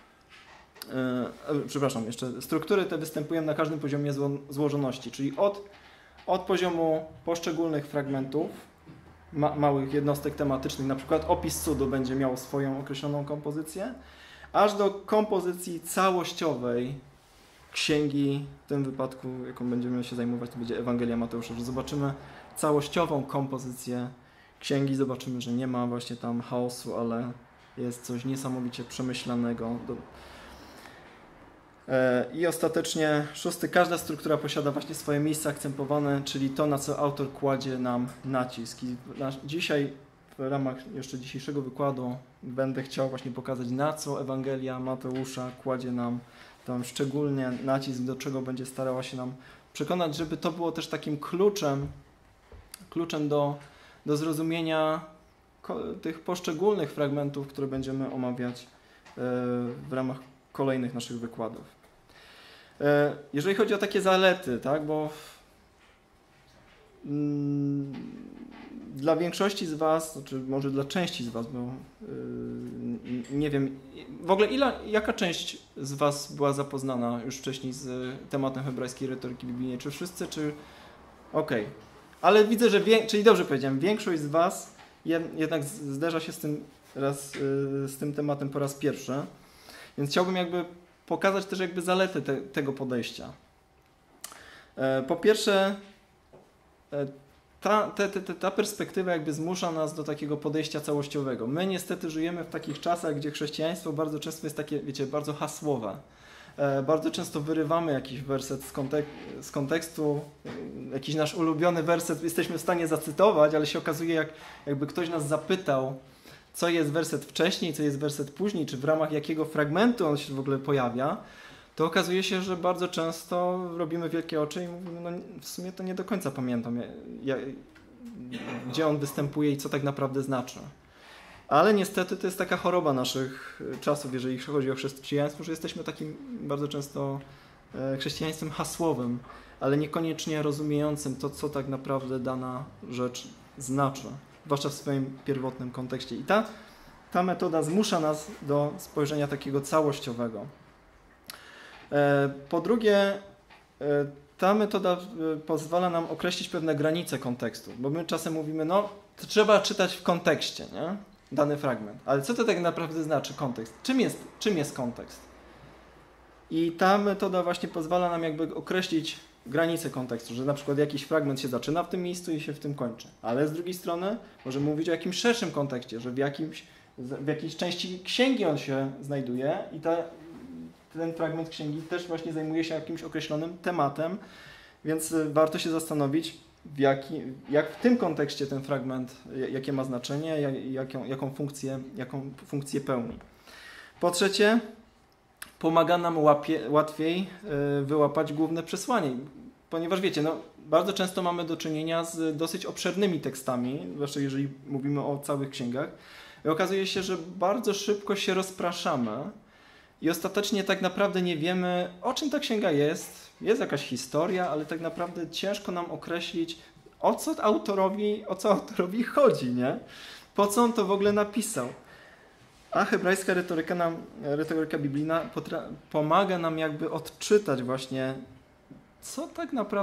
B: struktury te występują na każdym poziomie złożoności, czyli od poziomu poszczególnych fragmentów, małych jednostek tematycznych, na przykład opis cudu będzie miał swoją określoną kompozycję, aż do kompozycji całościowej księgi, w tym wypadku, jaką będziemy się zajmować, to będzie Ewangelia Mateusza, że zobaczymy całościową kompozycję księgi, zobaczymy, że nie ma właśnie tam chaosu, ale jest coś niesamowicie przemyślanego. I ostatecznie szósty, każda struktura posiada właśnie swoje miejsce akcentowane, czyli to, na co autor kładzie nam nacisk. I dzisiaj, w ramach jeszcze dzisiejszego wykładu, będę chciał właśnie pokazać, na co Ewangelia Mateusza kładzie nam tam szczególnie nacisk, do czego będzie starała się nam przekonać, żeby to było też takim kluczem do zrozumienia tych poszczególnych fragmentów, które będziemy omawiać w ramach kolejnych naszych wykładów. Jeżeli chodzi o takie zalety, tak, bo dla większości z Was, znaczy może dla części z Was, bo nie wiem, w ogóle jaka część z Was była zapoznana już wcześniej z tematem hebrajskiej retoryki biblijnej? Czy wszyscy, czy... Okej. Ale widzę, że, czyli dobrze powiedziałem, większość z Was jednak zderza się z tym tematem po raz pierwszy. Więc chciałbym jakby pokazać też jakby zalety tego podejścia. Po pierwsze, ta perspektywa jakby zmusza nas do takiego podejścia całościowego. My niestety żyjemy w takich czasach, gdzie chrześcijaństwo bardzo często jest takie, wiecie, bardzo hasłowe. Bardzo często wyrywamy jakiś werset z kontekstu, jakiś nasz ulubiony werset jesteśmy w stanie zacytować, ale się okazuje, jakby ktoś nas zapytał, co jest werset wcześniej, co jest werset później, czy w ramach jakiego fragmentu on się w ogóle pojawia, to okazuje się, że bardzo często robimy wielkie oczy i mówimy, no w sumie to nie do końca pamiętam, gdzie on występuje i co tak naprawdę znaczy. Ale niestety to jest taka choroba naszych czasów, jeżeli chodzi o chrześcijaństwo, że jesteśmy takim bardzo często chrześcijaństwem hasłowym, ale niekoniecznie rozumiejącym to, co tak naprawdę dana rzecz znaczy, zwłaszcza w swoim pierwotnym kontekście. I ta metoda zmusza nas do spojrzenia takiego całościowego. Po drugie, ta metoda pozwala nam określić pewne granice kontekstu, bo my czasem mówimy, no to trzeba czytać w kontekście, nie? Dany fragment. Ale co to tak naprawdę znaczy kontekst? Czym jest kontekst? I ta metoda właśnie pozwala nam jakby określić granice kontekstu, że na przykład jakiś fragment się zaczyna w tym miejscu i się w tym kończy. Ale z drugiej strony możemy mówić o jakimś szerszym kontekście, że w jakiejś części księgi on się znajduje i ten fragment księgi też właśnie zajmuje się jakimś określonym tematem, więc warto się zastanowić, jak w tym kontekście ten fragment, jakie ma znaczenie, jaką funkcję pełni. Po trzecie, pomaga nam łatwiej wyłapać główne przesłanie, ponieważ wiecie, no, bardzo często mamy do czynienia z dosyć obszernymi tekstami, zwłaszcza jeżeli mówimy o całych księgach, i okazuje się, że bardzo szybko się rozpraszamy i ostatecznie tak naprawdę nie wiemy, o czym ta księga jest. Jest jakaś historia, ale tak naprawdę ciężko nam określić, o co autorowi chodzi, nie? Po co on to w ogóle napisał. A hebrajska retoryka biblijna pomaga nam jakby odczytać właśnie, co tak naprawdę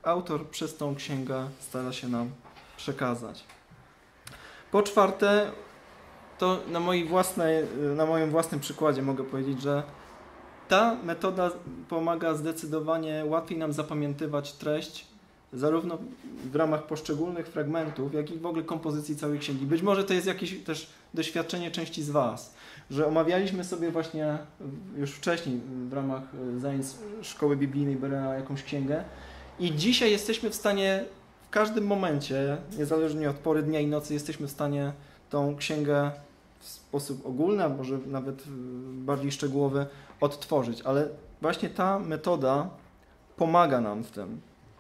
B: autor przez tą księgę stara się nam przekazać. Po czwarte, to na moim własnym przykładzie mogę powiedzieć, że ta metoda pomaga zdecydowanie łatwiej nam zapamiętywać treść, zarówno w ramach poszczególnych fragmentów, jak i w ogóle kompozycji całej księgi. Być może to jest jakieś też doświadczenie części z Was, że omawialiśmy sobie właśnie już wcześniej w ramach zajęć Szkoły Biblijnej Berea jakąś księgę i dzisiaj jesteśmy w stanie w każdym momencie, niezależnie od pory dnia i nocy, jesteśmy w stanie tą księgę w sposób ogólny, a może nawet bardziej szczegółowy odtworzyć, ale właśnie ta metoda pomaga nam w tym.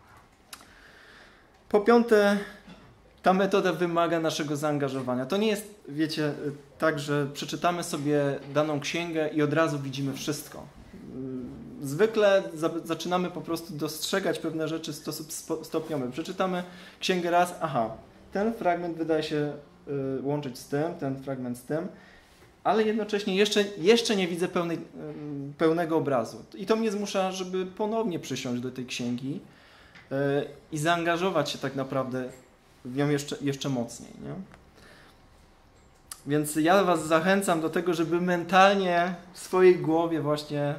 B: Po piąte, ta metoda wymaga naszego zaangażowania. To nie jest, wiecie, tak, że przeczytamy sobie daną księgę i od razu widzimy wszystko. Zwykle zaczynamy po prostu dostrzegać pewne rzeczy w sposób stopniowy. Przeczytamy księgę raz, aha, ten fragment wydaje się łączyć z tym, ten fragment z tym, ale jednocześnie jeszcze nie widzę pełnego obrazu. I to mnie zmusza, żeby ponownie przysiąść do tej księgi i zaangażować się tak naprawdę w nią jeszcze mocniej. Nie? Więc ja Was zachęcam do tego, żeby mentalnie w swojej głowie właśnie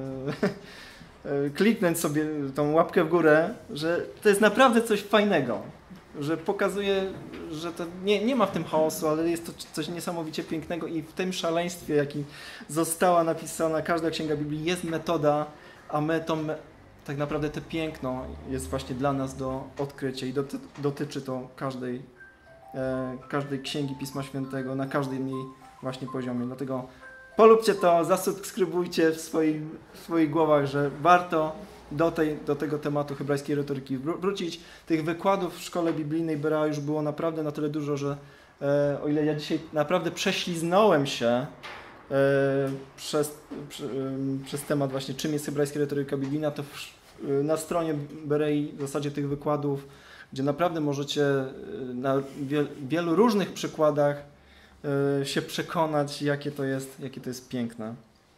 B: kliknąć sobie tą łapkę w górę, że to jest naprawdę coś fajnego, że pokazuje, że to nie ma w tym chaosu, ale jest to coś niesamowicie pięknego i w tym szaleństwie, jakim została napisana każda księga Biblii, jest metoda, a tak naprawdę to piękno jest właśnie dla nas do odkrycia i dotyczy to każdej księgi Pisma Świętego na każdym jej właśnie poziomie. Dlatego polubcie to, zasubskrybujcie w swoich głowach, że warto do tego tematu hebrajskiej retoryki wrócić. Tych wykładów w Szkole Biblijnej Berea już było naprawdę na tyle dużo, że o ile ja dzisiaj naprawdę prześliznąłem się przez temat właśnie czym jest hebrajska retoryka biblijna, to na stronie Berei w zasadzie tych wykładów, gdzie naprawdę możecie na wielu różnych przykładach się przekonać, jakie to jest piękne.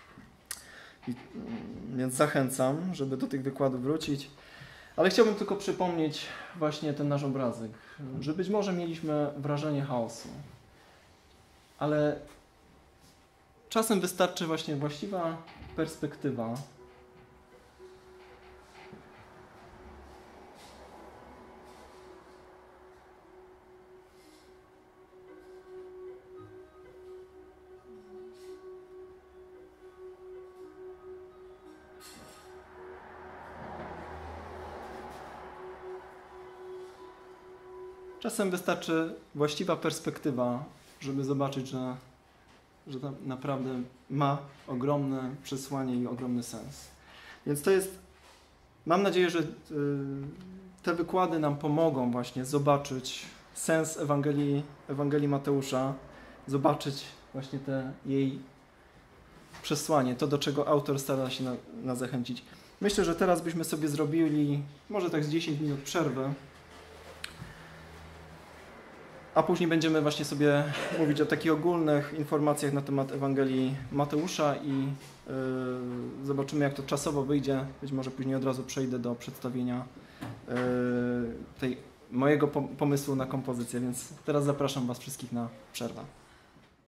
B: Więc zachęcam, żeby do tych wykładów wrócić. Ale chciałbym tylko przypomnieć właśnie ten nasz obrazek, że być może mieliśmy wrażenie chaosu, ale czasem wystarczy właśnie właściwa perspektywa, właściwa perspektywa, żeby zobaczyć, że to naprawdę ma ogromne przesłanie i ogromny sens. Więc to jest, mam nadzieję, że te wykłady nam pomogą właśnie zobaczyć sens Ewangelii Mateusza, zobaczyć właśnie jej przesłanie, to do czego autor stara się nas zachęcić. Myślę, że teraz byśmy sobie zrobili może tak z 10 minut przerwy, a później będziemy właśnie sobie mówić o takich ogólnych informacjach na temat Ewangelii Mateusza i zobaczymy, jak to czasowo wyjdzie. Być może później od razu przejdę do przedstawienia mojego pomysłu na kompozycję, więc teraz zapraszam Was wszystkich na przerwę.